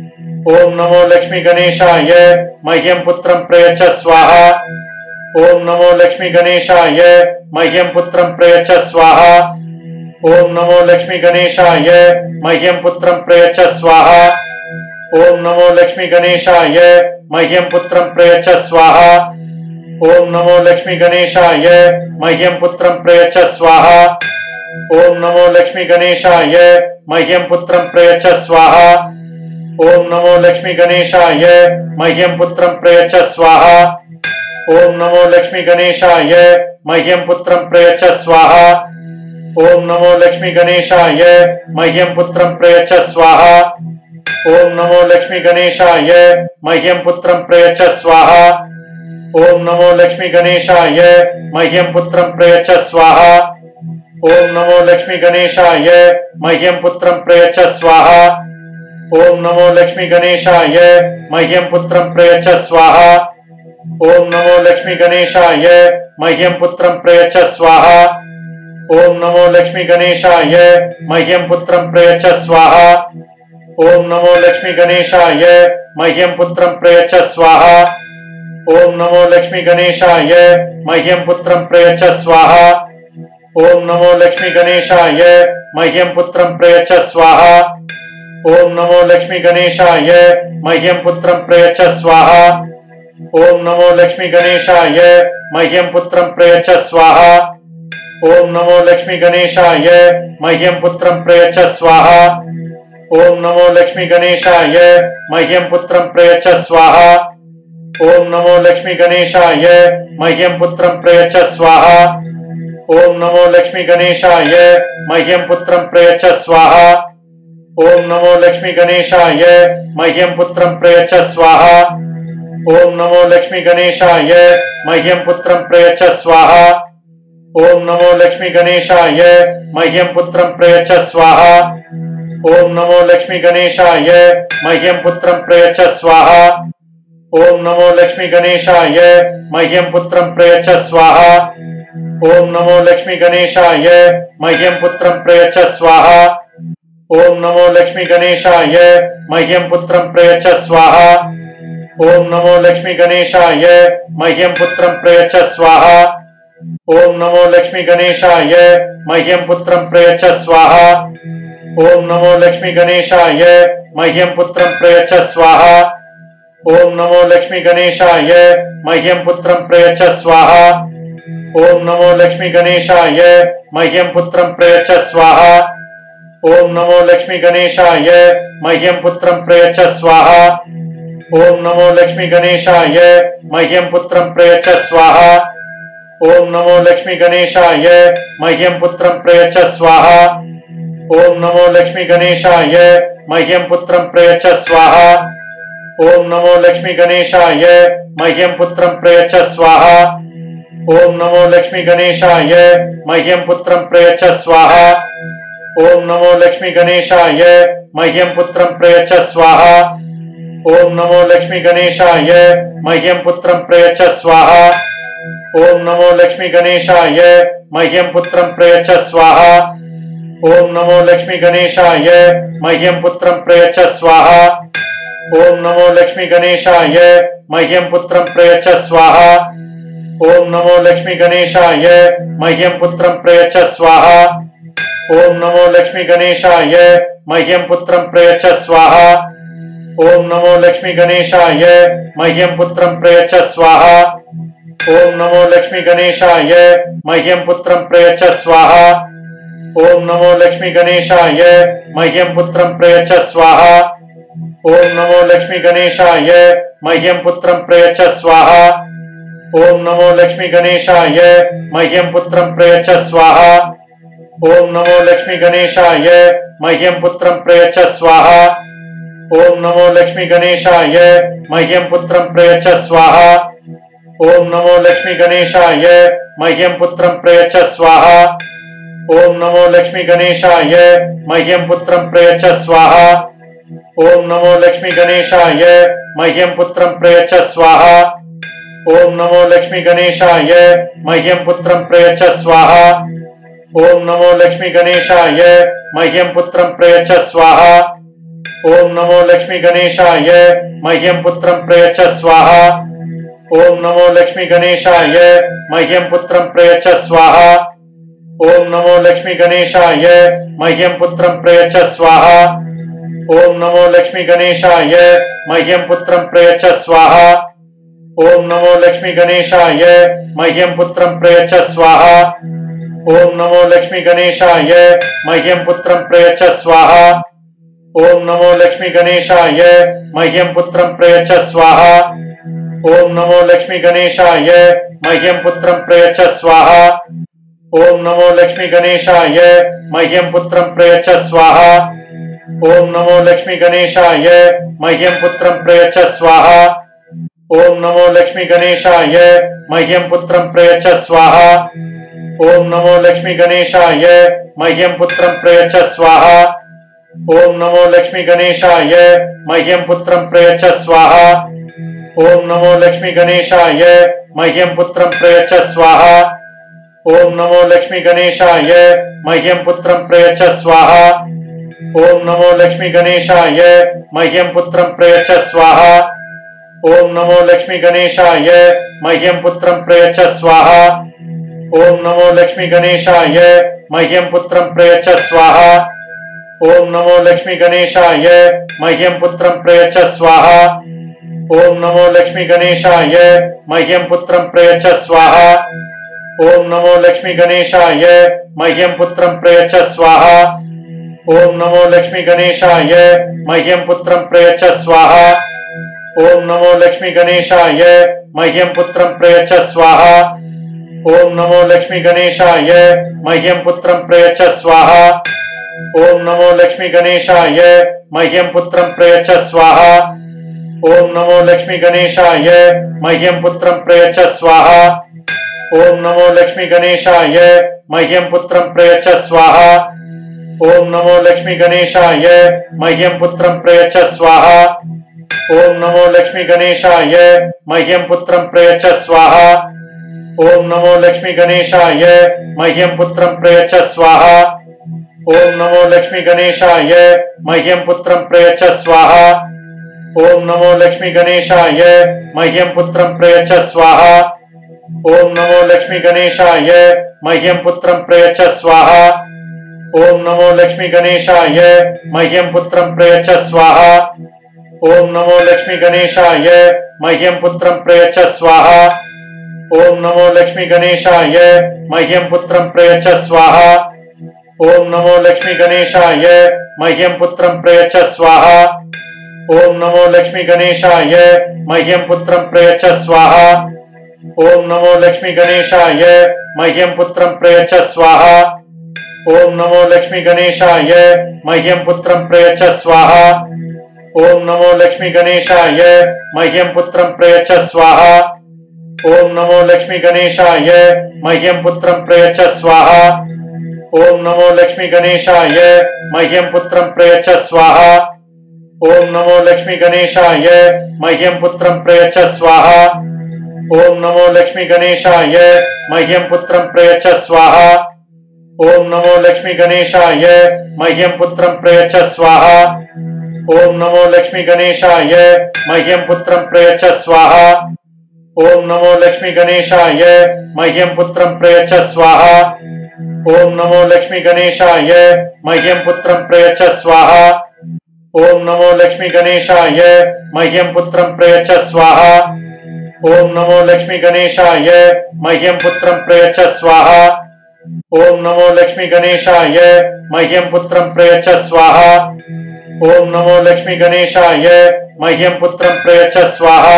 ओम नमो लक्ष्मी गणेशाय मह्यं पुत्रं प्रयच्छ स्वाहा। ओम नमो लक्ष्मी गणेशाय मह्यं पुत्रं प्रयच्छ स्वाहा। ओम नमो लक्ष्मी गणेशाय मह्यं पुत्रं प्रयच्छ स्वाहा। ओम नमो लक्ष्मी गणेशाय मह्यं पुत्रं प्रयच्छ स्वाहा। ओम नमो लक्ष्मी गणेशाय मह्यं पुत्रं प्रयच्छ स्वाहा। ओम नमो लक्ष्मी गणेशाय मह्यं पुत्रं प्रयच्छ स्वाहा। ओम नमो लक्ष्मी गणेशाय मह्यं पुत्रं प्रयच्छ स्वाहा। ओम नमो लक्ष्मी गणेशाय मह्यं पुत्रं प्रयच्छ स्वाहा। ओम नमो लक्ष्मी गणेशाय मह्यं पुत्रं प्रयच्छ स्वाहा। ओम नमो लक्ष्मी गणेशाय मह्यं पुत्रं प्रयच्छ स्वाहा। ओम नमो लक्ष्मी गणेशाय मह्यं पुत्रं प्रयच्छ स्वाहा। ओम नमो लक्ष्मी गणेशाय मह्यं पुत्रं प्रयच्छ स्वाहा। ओम नमो लक्ष्मी गणेशाय मह्यं पुत्रं प्रयच्छ स्वाहा। ओम नमो लक्ष्मी गणेशाय मह्यं पुत्रं प्रयच्छ स्वाहा। ओम नमो लक्ष्मी गणेशाय मह्यं पुत्रं प्रयच्छ स्वाहा। ओम नमो लक्ष्मी गणेशाय मह्यं पुत्रं प्रयच्छ स्वाहा। ओम नमो लक्ष्मी गणेशाय मह्यं पुत्रं प्रयच्छ स्वाहा। ओम नमो लक्ष्मी गणेशाय मह्यं पुत्रं प्रयच्छ स्वाहा। ओम नमो लक्ष्मी गणेशाय मह्यं पुत्रं प्रयच्छ स्वाहा। ओम नमो लक्ष्मी गणेशाय मह्यं पुत्रं प्रयच्छ स्वाहा। ओम नमो लक्ष्मी गणेशाय मह्यं पुत्रं प्रयच्छ स्वाहा। ओम नमो लक्ष्मी गणेशाय मह्यं पुत्रं प्रयच्छ स्वाहा। ओम नमो लक्ष्मी गणेशाय मह्यं पुत्रं प्रयच्छ स्वाहा। ओम नमो लक्ष्मी गणेशाय मह्यं पुत्रं प्रयच्छ स्वाहा। ओम नमो लक्ष्मी गणेशाय मह्यं पुत्रं प्रयच्छ स्वाहा। ओम नमो लक्ष्मी गणेशाय मह्यं पुत्रं प्रयच्छ स्वाहा। ओम नमो लक्ष्मी गणेशाय मह्यं पुत्रं प्रयच्छ स्वाहा। ओम नमो लक्ष्मी गणेशाय मह्यं पुत्रं प्रयच्छ स्वाहा। ओम नमो लक्ष्मी गणेशाय मह्यं पुत्रं प्रयच्छ स्वाहा। ओम नमो लक्ष्मी गणेशाय मह्यं पुत्रं प्रयच्छ स्वाहा। ओम नमो लक्ष्मी गणेशाय मह्यं पुत्रं प्रयच्छ स्वाहा। ओम नमो लक्ष्मी गणेशाय मह्यं पुत्रं प्रयच्छ स्वाहा। ओम नमो लक्ष्मी गणेशाय मह्यं पुत्रं प्रयच्छ स्वाहा। ओम नमो लक्ष्मी गणेशाय मह्यं पुत्रं प्रयच्छ स्वाहा। ओम नमो लक्ष्मी गणेशाय मह्यं पुत्रं प्रयच्छ स्वाहा। ओम नमो लक्ष्मी गणेशाय मह्यं पुत्रं प्रयच्छ स्वाहा। ओम नमो लक्ष्मी गणेशाय मह्यं पुत्रं प्रयच्छ स्वाहा। ओम नमो लक्ष्मी गणेशाय मह्यं पुत्रं प्रयच्छ स्वाहा। ओम नमो लक्ष्मी गणेशाय मह्यं पुत्रं प्रयच्छ स्वाहा। ओम नमो लक्ष्मी गणेशाय मह्यं पुत्रं प्रयच्छ स्वाहा। ओम नमो लक्ष्मी गणेशाय मह्यं पुत्रं प्रयच्छ स्वाहा। ओम नमो लक्ष्मी गणेशाय मह्यं पुत्रं प्रयच्छ स्वाहा। ओम नमो लक्ष्मी गणेशाय मह्यं पुत्रं प्रयच्छ स्वाहा। ओम नमो लक्ष्मी गणेशाय मह्यं पुत्रं प्रयच्छ स्वाहा। ओम नमो लक्ष्मी गणेशाय मह्यं पुत्रं प्रयच्छ स्वाहा। ओम नमो लक्ष्मी गणेशाय मह्यं पुत्रं प्रयच्छ स्वाहा। ओम नमो लक्ष्मी गणेशाय मह्यं पुत्रं प्रयच्छ स्वाहा। ओम नमो लक्ष्मी गणेशाय मह्यं पुत्रं प्रयच्छ स्वाहा। ओम नमो लक्ष्मी गणेशाय मह्यं पुत्रं प्रयच्छ स्वाहा। ओम नमो लक्ष्मी गणेशाय मह्यं पुत्रं प्रयच्छ स्वाहा। ओम नमो लक्ष्मी गणेशाय मह्यं पुत्रं प्रयच्छ स्वाहा। ओम नमो लक्ष्मी गणेशाय मह्यं पुत्रं प्रयच्छ स्वाहा। ओम नमो लक्ष्मी गणेशाय मह्यं पुत्रं प्रयच्छ स्वाहा। ओम नमो लक्ष्मी गणेशाय मह्यं पुत्रं प्रयच्छ स्वाहा। ओम नमो लक्ष्मी गणेशाय मह्यं पुत्रं प्रयच्छ स्वाहा। ओम नमो लक्ष्मी गणेशाय मह्यं पुत्रं प्रयच्छ स्वाहा। ओम नमो लक्ष्मी गणेशाय मह्यं पुत्रं प्रयच्छ स्वाहा। ओम नमो लक्ष्मी गणेशाय मह्यं पुत्रं प्रयच्छ स्वाहा। ओम नमो लक्ष्मी गणेशाय मह्यं पुत्रं प्रयच्छ स्वाहा। ओम नमो लक्ष्मी गणेशाय मह्यं पुत्रं प्रयच्छ स्वाहा। ओम नमो लक्ष्मी गणेशाय मह्यं पुत्रं प्रयच्छ स्वाहा। ओम नमो लक्ष्मी गणेशाय मह्यं पुत्रं प्रयच्छ स्वाहा। ओम नमो लक्ष्मी गणेशाय मह्यं पुत्रं प्रयच्छ स्वाहा। ओम नमो लक्ष्मी गणेशाय मह्यं पुत्रं प्रयच्छ स्वाहा। ओम नमो लक्ष्मी गणेशाय मह्यं पुत्रं प्रयच्छ स्वाहा। ओम नमो लक्ष्मी गणेशाय मह्यं पुत्रं प्रयच्छ स्वाहा। ओम नमो लक्ष्मी गणेशाय मह्यं पुत्रं प्रयच्छ स्वाहा। ओम नमो लक्ष्मी गणेशाय मह्यं पुत्रं प्रयच्छ स्वाहा। ओम नमो लक्ष्मी गणेशाय मह्यं पुत्रं प्रयच्छ स्वाहा। ओम नमो लक्ष्मी गणेशाय मह्यं पुत्रं प्रयच्छ स्वाहा। ओम नमो लक्ष्मी गणेशाय मह्यं पुत्रं प्रयच्छ स्वाहा। ओम नमो लक्ष्मी गणेशाय मह्यं पुत्रं प्रयच्छ स्वाहा। ओम नमो लक्ष्मी गणेशाय मह्यं पुत्रं प्रयच्छ स्वाहा। ओम नमो लक्ष्मी गणेशाय मह्यं पुत्रं प्रयच्छ स्वाहा। ओम नमो लक्ष्मी गणेशाय मह्यं पुत्रं प्रयच्छ स्वाहा। ओम नमो लक्ष्मी गणेशाय मह्यं पुत्रं प्रयच्छ स्वाहा। ओम नमो लक्ष्मी गणेशाय मह्यं पुत्रं प्रयच्छ स्वाहा। ओम नमो लक्ष्मी गणेशाय मह्यं पुत्रं प्रयच्छ स्वाहा। ओम नमो लक्ष्मी गणेशाय मह्यं पुत्रं प्रयच्छ स्वाहा। ओम नमो लक्ष्मी गणेशाय मह्यं पुत्रं प्रयच्छ स्वाहा। ओम नमो लक्ष्मी गणेशाय मह्यं पुत्रं प्रयच्छ स्वाहा। ओम नमो लक्ष्मी गणेशाय मह्यं पुत्रं प्रयच्छ स्वाहा। ओम नमो लक्ष्मी गणेशाय मह्यं पुत्रं प्रयच्छ स्वाहा। ओम नमो लक्ष्मी गणेशाय मह्यं पुत्रं प्रयच्छ स्वाहा। ओम नमो लक्ष्मी गणेशाय मह्यं पुत्रं प्रयच्छ स्वाहा। ओम नमो लक्ष्मी गणेशाय मह्यं पुत्रं प्रयच्छ स्वाहा। ओम नमो लक्ष्मी गणेशाय मह्यं पुत्रं प्रयच्छ स्वाहा। ओम नमो लक्ष्मी गणेशाय मह्यं पुत्रं प्रयच्छ स्वाहा। ओम नमो लक्ष्मी गणेशाय मह्यं पुत्रं प्रयच्छ स्वाहा। ओम नमो लक्ष्मी गणेशाय मह्यं पुत्रं प्रयच्छ स्वाहा। ओम नमो लक्ष्मी गणेशाय मह्यं पुत्रं प्रयच्छ स्वाहा। ओम नमो लक्ष्मी गणेशाय मह्यं पुत्रं प्रयच्छ स्वाहा। ओम नमो लक्ष्मी गणेशाय मह्यं पुत्रं प्रयच्छ स्वाहा। ओम नमो लक्ष्मी गणेशाय मह्यं पुत्रं प्रयच्छ स्वाहा। ओम नमो लक्ष्मी गणेशाय मह्यं पुत्रं प्रयच्छ स्वाहा। ओम नमो लक्ष्मी गणेशाय मह्यं पुत्रं प्रयच्छ स्वाहा। ओम नमो लक्ष्मी गणेशाय मह्यं पुत्रं प्रयच्छ स्वाहा। ओम नमो लक्ष्मी गणेशाय मह्यं पुत्रं प्रयच्छ स्वाहा। ओम नमो लक्ष्मी गणेशाय मह्यं पुत्रं प्रयच्छ स्वाहा। ओम नमो लक्ष्मी गणेशाय मह्यं पुत्रं प्रयच्छ स्वाहा। ओम नमो लक्ष्मी गणेशाय मह्यं पुत्रं प्रयच्छ स्वाहा। ओम नमो लक्ष्मी गणेशाय मह्यं पुत्रं प्रयच्छ स्वाहा। ओम नमो लक्ष्मी गणेशाय मह्यं पुत्रं प्रयच्छ स्वाहा। ओम नमो लक्ष्मी गणेशाय मह्यं पुत्रं प्रयच्छ स्वाहा। ओम नमो लक्ष्मी गणेशाय मह्यं पुत्रं प्रयच्छ स्वाहा। ओम नमो लक्ष्मी गणेशाय मह्यं पुत्रं प्रयच्छ स्वाहा। ओम नमो लक्ष्मी गणेशाय मह्यं पुत्रं प्रयच्छ स्वाहा। ओम नमो लक्ष्मी गणेशाय मह्यं पुत्रं प्रयच्छ स्वाहा। ओम नमो लक्ष्मी गणेशाय मह्यं पुत्रं प्रयच्छ स्वाहा। ओम नमो लक्ष्मी गणेशाय मह्यं पुत्रं प्रयच्छ स्वाहा। ओम नमो लक्ष्मी गणेशाय मह्यं पुत्रं प्रयच्छ स्वाहा। ओम नमो लक्ष्मी गणेशाय मह्यं पुत्रं प्रयच्छ स्वाहा। ओम नमो लक्ष्मी गणेशाय मह्यं पुत्रं प्रयच्छ स्वाहा। ओम नमो लक्ष्मी गणेशाय मह्यं पुत्रं प्रयच्छ स्वाहा।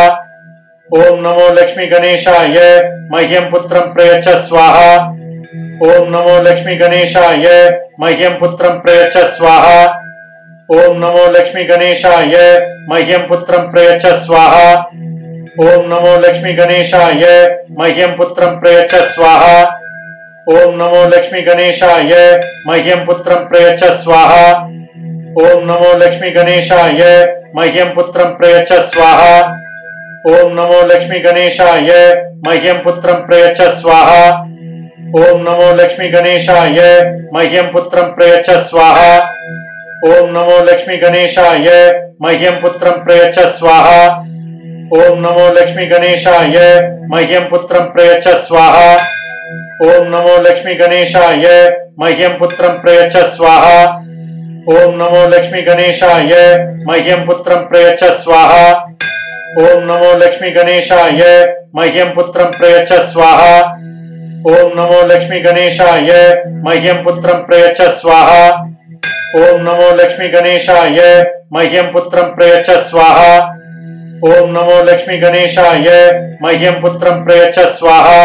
ओम नमो लक्ष्मी गणेशाय मह्यं पुत्रं प्रयच्छ स्वाहा। ओम नमो लक्ष्मी गणेशाय मह्यं पुत्रं प्रयच्छ स्वाहा। ओम नमो लक्ष्मी गणेशाय मह्यं पुत्रं प्रयच्छ स्वाहा। ओम नमो लक्ष्मी गणेशाय मह्यं पुत्रं प्रयच्छ स्वाहा। ओम नमो लक्ष्मी गणेशाय मह्यं पुत्रं प्रयच्छ स्वाहा। ओम नमो लक्ष्मी गणेशाय मह्यं पुत्रं प्रयच्छ स्वाहा। ओम नमो लक्ष्मी गणेशाय मह्यं पुत्रं प्रयच्छ स्वाहा। ओम नमो लक्ष्मी गणेशाय मह्यं पुत्रं प्रयच्छ स्वाहा। ओम नमो लक्ष्मी गणेशाय मह्यं पुत्रं प्रयच्छ स्वाहा। ओम नमो लक्ष्मी गणेशाय मह्यं पुत्रं प्रयच्छ स्वाहा। ओम नमो लक्ष्मी गणेशाय मह्यं पुत्रं प्रयच्छ स्वाहा। ओम नमो लक्ष्मी गणेशाय मह्यं पुत्रं प्रयच्छ स्वाहा। ओम नमो लक्ष्मी गणेशाय मह्यं पुत्रं प्रयच्छ स्वाहा। ओम नमो लक्ष्मी गणेशाय मह्यं पुत्रं प्रयच्छ स्वाहा। ओम नमो लक्ष्मी गणेशाय मह्यं पुत्रं प्रयच्छ स्वाहा। ओम नमो लक्ष्मी गणेशाय मह्यं पुत्रं प्रयच्छ स्वाहा।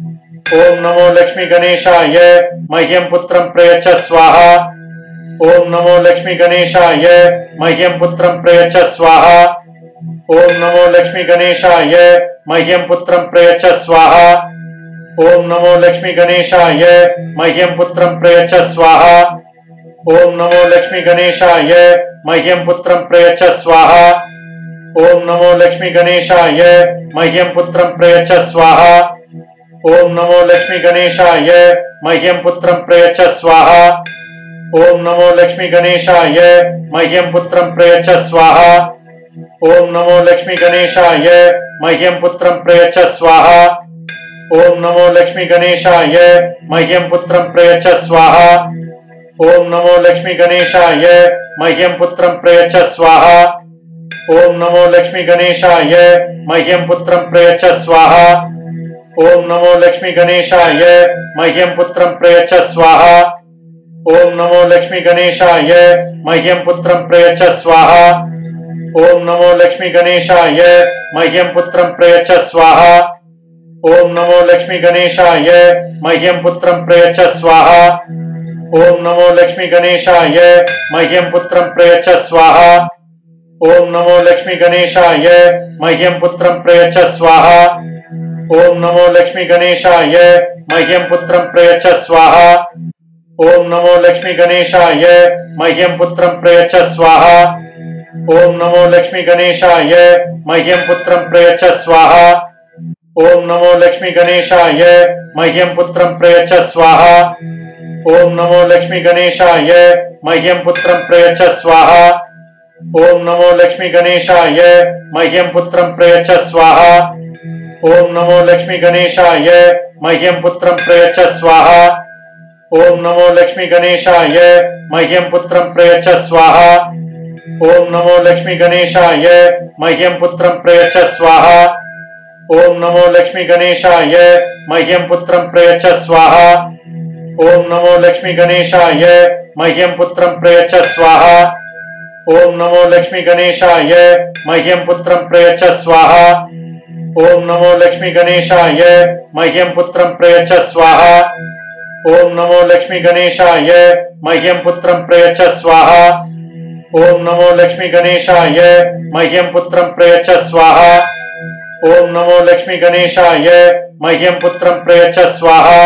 ओम नमो लक्ष्मी गणेशाय मह्यं पुत्रं प्रयच्छ स्वाहा। ओम नमो लक्ष्मी गणेशाय मह्यं पुत्रं प्रयच्छ स्वाहा। ओम नमो लक्ष्मी गणेशाय मह्यं पुत्रं प्रयच्छ स्वाहा। ओम नमो लक्ष्मी गणेशाय मह्यं पुत्रं प्रयच्छ स्वाहा। ओम नमो लक्ष्मी गणेशाय मह्यं पुत्रं प्रयच्छ स्वाहा। ओम नमो लक्ष्मी गणेशाय मह्यं पुत्रं प्रयच्छ स्वाहा। ओम नमो लक्ष्मी गणेशाय मह्यं पुत्रं प्रयच्छ स्वाहा। ओम नमो लक्ष्मी गणेशाय मह्यं पुत्रं प्रयच्छ स्वाहा। ओम नमो लक्ष्मी गणेशाय मह्यं पुत्रं प्रयच्छ स्वाहा। ओम नमो लक्ष्मी गणेशाय मह्यं पुत्रं प्रयच्छ स्वाहा। ओम नमो लक्ष्मी गणेशाय मह्यं पुत्रं प्रयच्छ स्वाहा। ओम नमो लक्ष्मी गणेशाय मह्यं पुत्रं प्रयच्छ स्वाहा। ओम नमो लक्ष्मी गणेशाय मह्यं पुत्रं प्रयच्छ स्वाहा। ओम नमो लक्ष्मी गणेशाय मह्यं पुत्रं प्रयच्छ स्वाहा। ओम नमो लक्ष्मी गणेशाय मह्यं पुत्रं प्रयच्छ स्वाहा। ओम नमो लक्ष्मी गणेशाय मह्यं पुत्रं प्रयच्छ स्वाहा। ओम नमो लक्ष्मी गणेशाय मह्यं पुत्रं प्रयच्छ स्वाहा। ओम नमो लक्ष्मी गणेशाय मह्यं पुत्रं प्रयच्छ स्वाहा। ओम नमो लक्ष्मी गणेशाय मह्यं पुत्रं प्रयच्छ स्वाहा। ओम नमो लक्ष्मी गणेशाय मह्यं पुत्रं प्रयच्छ स्वाहा। ओम नमो लक्ष्मी गणेशाय मह्यं पुत्रं प्रयच्छ स्वाहा। ओम नमो लक्ष्मी गणेशाय मह्यं पुत्रं प्रयच्छ स्वाहा। ओम नमो लक्ष्मी गणेशाय मह्यं पुत्रं प्रयच्छ स्वाहा। ओम नमो लक्ष्मी गणेशाय मह्यं पुत्रं प्रयच्छ स्वाहा। ओम नमो लक्ष्मी गणेशाय मह्यं पुत्रं प्रयच्छ स्वाहा। ओम नमो लक्ष्मी गणेशाय मह्यं पुत्रं प्रयच्छ स्वाहा। ओम नमो लक्ष्मी गणेशाय मह्यं पुत्रं प्रयच्छ स्वाहा। ओम नमो लक्ष्मी गणेशाय मह्यं पुत्रं प्रयच्छ स्वाहा। ओम नमो लक्ष्मी गणेशाय मह्यं पुत्रं प्रयच्छ स्वाहा। ओम नमो लक्ष्मी गणेशाय मह्यं पुत्रं प्रयच्छ स्वाहा। ओम नमो लक्ष्मी गणेशाय मह्यं पुत्रं प्रयच्छ स्वाहा। ओम नमो लक्ष्मी गणेशाय मह्यं पुत्रं प्रयच्छ स्वाहा। ओम नमो लक्ष्मी गणेशाय मह्यं पुत्रं प्रयच्छ स्वाहा। ओम नमो लक्ष्मी गणेशाय मह्यं पुत्रं प्रयच्छ स्वाहा।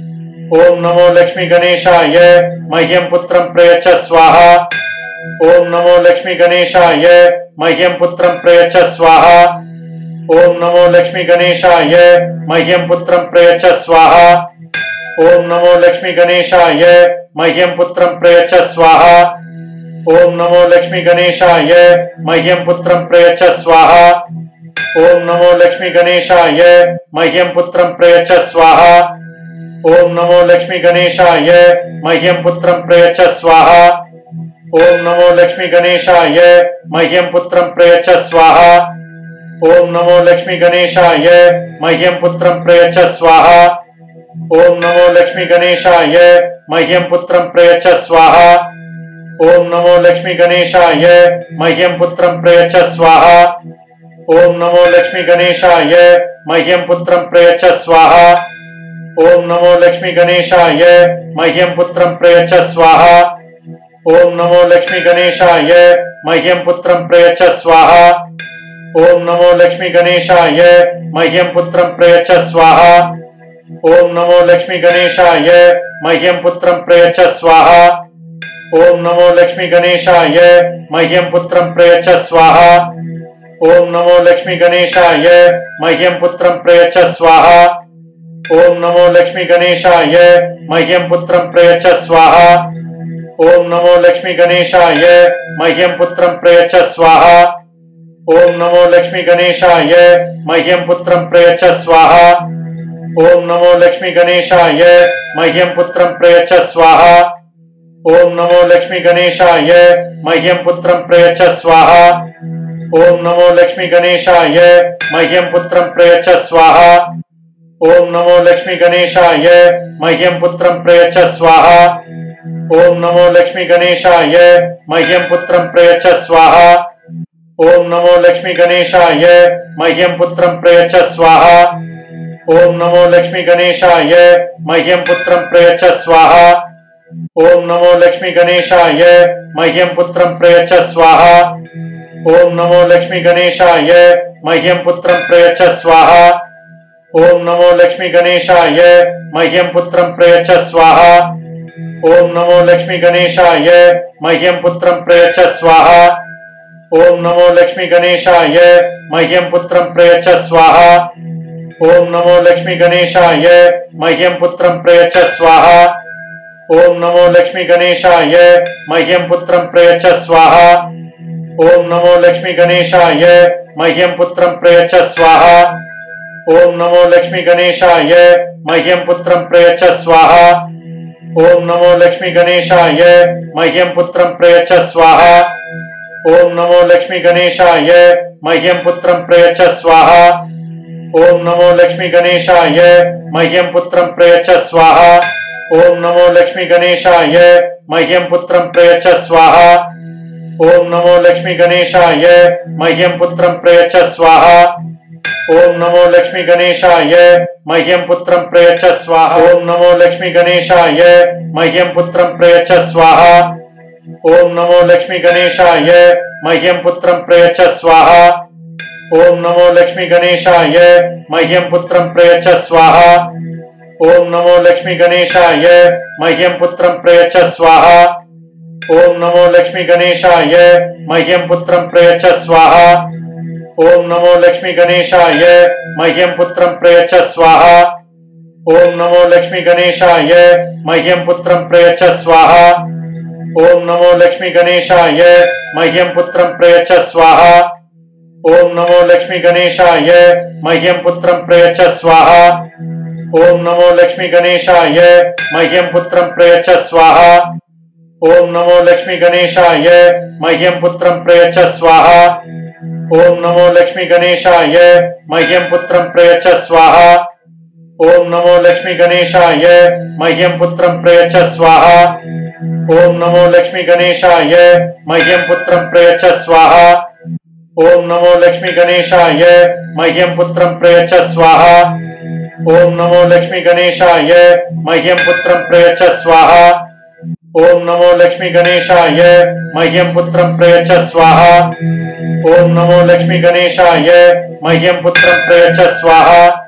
ओम नमो लक्ष्मी गणेशाय मह्यं पुत्रं प्रयच्छ स्वाहा। ओम नमो लक्ष्मी गणेशाय मह्यं पुत्रं प्रयच्छ स्वाहा। ओम नमो लक्ष्मी गणेशाय मह्यं पुत्रं प्रयच्छ स्वाहा। ओम नमो लक्ष्मी गणेशाय मह्यं पुत्रं प्रयच्छ स्वाहा। ओम नमो लक्ष्मी गणेशाय मह्यं पुत्रं प्रयच्छ स्वाहा। ओम नमो लक्ष्मी गणेशाय मह्यं पुत्रं प्रयच्छ स्वाहा। ओम नमो लक्ष्मी गणेशाय मह्यं पुत्रं प्रयच्छ स्वाहा। ओम नमो लक्ष्मी गणेशाय मह्यं पुत्रं प्रयच्छ स्वाहा। ओम नमो लक्ष्मी गणेशाय मह्यं पुत्रं प्रयच्छ स्वाहा। ओम नमो लक्ष्मी गणेशाय मह्यं पुत्रं प्रयच्छ स्वाहा। ओम नमो लक्ष्मी गणेशाय मह्यं पुत्रं प्रयच्छ स्वाहा। ओम नमो लक्ष्मी गणेशाय मह्यं पुत्रं प्रयच्छ स्वाहा। ओम नमो लक्ष्मी गणेशाय मह्यं पुत्रं प्रयच्छ स्वाहा। ओम नमो लक्ष्मी गणेशाय मह्यं पुत्रं प्रयच्छ स्वाहा। ओम नमो लक्ष्मी गणेशाय मह्यं पुत्रं प्रयच्छ स्वाहा। ओम नमो लक्ष्मी गणेशाय मह्यं पुत्रं प्रयच्छ स्वाहा। ओम नमो लक्ष्मी गणेशाय मह्यं पुत्रं प्रयच्छ स्वाहा। ओम नमो लक्ष्मी गणेशाय मह्यं पुत्रं प्रयच्छ स्वाहा। ओम नमो लक्ष्मी गणेशाय मह्यं पुत्रं प्रयच्छ स्वाहा। ओम नमो लक्ष्मी गणेशाय मह्यं पुत्रं प्रयच्छ स्वाहा। ओम नमो लक्ष्मी गणेशाय मह्यं पुत्रं प्रयच्छ स्वाहा। ओम नमो लक्ष्मी गणेशाय मह्यं पुत्रं प्रयच्छ स्वाहा। ओम नमो लक्ष्मी गणेशाय मह्यं पुत्रं प्रयच्छ स्वाहा। ओम नमो लक्ष्मी गणेशाय मह्यं पुत्रं प्रयच्छ स्वाहा। ओम नमो लक्ष्मी गणेशाय मह्यं पुत्रं प्रयच्छ स्वाहा। ओम नमो लक्ष्मी गणेशाय मह्यं पुत्रं प्रयच्छ स्वाहा। ओम नमो लक्ष्मी गणेशाय मह्यं पुत्रं प्रयच्छ स्वाहा। ओम नमो लक्ष्मी गणेशाय मह्यं पुत्रं प्रयच्छ स्वाहा। ओम नमो लक्ष्मी गणेशाय मह्यं पुत्रं प्रयच्छ स्वाहा। ओम नमो लक्ष्मी गणेशाय मह्यं पुत्रं प्रयच्छ स्वाहा। ओम नमो लक्ष्मी गणेशाय मह्यं पुत्रं प्रयच्छ स्वाहा। ओम नमो लक्ष्मी गणेशाय मह्यं पुत्रं प्रयच्छ स्वाहा। ओम नमो लक्ष्मी गणेशाय मह्यं पुत्रं प्रयच्छ स्वाहा। ओम नमो लक्ष्मी गणेशाय मह्यं पुत्रं प्रयच्छ स्वाहा। ओम नमो लक्ष्मी गणेशाय मह्यं पुत्रं प्रयच्छ स्वाहा। ओम नमो लक्ष्मी गणेशाय मह्यं पुत्रं प्रयच्छ स्वाहा। ओम नमो लक्ष्मी गणेशाय मह्यं पुत्रं प्रयच्छ स्वाहा। ओम नमो लक्ष्मी गणेशाय मह्यं पुत्रं प्रयच्छ स्वाहा। ओम नमो लक्ष्मी गणेशाय मह्यं पुत्रं प्रयच्छ स्वाहा। ओम नमो लक्ष्मी गणेशाय मह्यं पुत्रं प्रयच्छ स्वाहा। ओम नमो लक्ष्मी गणेशाय मह्यं पुत्रं प्रयच्छ स्वाहा। ओम नमो लक्ष्मी गणेशाय मह्यं पुत्रं प्रयच्छ स्वाहा। ओम नमो लक्ष्मी गणेशाय मह्यं पुत्रं प्रयच्छ स्वाहा। ओम नमो लक्ष्मी गणेशाय मह्यं पुत्रं प्रयच्छ स्वाहा। ओम नमो लक्ष्मी गणेशाय मह्यं पुत्रं प्रयच्छ स्वाहा। ओम नमो लक्ष्मी गणेशाय मह्यं पुत्रं प्रयच्छ स्वाहा। ओम नमो लक्ष्मी गणेशाय मह्यं पुत्रं प्रयच्छ स्वाहा। ओम नमो लक्ष्मी गणेशाय मह्यं पुत्रं प्रयच्छ स्वाहा। ओम नमो लक्ष्मी गणेशाय मह्यं पुत्रं प्रयच्छ स्वाहा। ओम नमो लक्ष्मी गणेशाय मह्यं पुत्रं प्रयच्छ स्वाहा। ओम नमो लक्ष्मी गणेशाय मह्यं पुत्रं प्रयच्छ स्वाहा। ओम नमो लक्ष्मी गणेशाय मह्यं पुत्रं प्रयच्छ स्वाहा। ओम नमो लक्ष्मी गणेशाय मह्यं पुत्रं प्रयच्छ स्वाहा। ओम नमो लक्ष्मी गणेशाय मह्यं पुत्रं प्रयच्छ स्वाहा। ओम नमो लक्ष्मी गणेशाय मह्यं पुत्रं प्रयच्छ स्वाहा। ओम नमो लक्ष्मी गणेशाय मह्यं पुत्रं प्रयच्छ स्वाहा। ओम नमो लक्ष्मी गणेशाय मह्यं पुत्रं प्रयच्छ स्वाहा। ओम नमो लक्ष्मी गणेशाय मह्यं पुत्रं प्रयच्छ स्वाहा। ओम नमो लक्ष्मी गणेशाय मह्यं पुत्रं प्रयच्छ स्वाहा। ओम नमो लक्ष्मी गणेशाय मह्यं पुत्रं प्रयच्छ स्वाहा। ओम नमो लक्ष्मी गणेशाय मह्यं पुत्रं प्रयच्छ स्वाहा।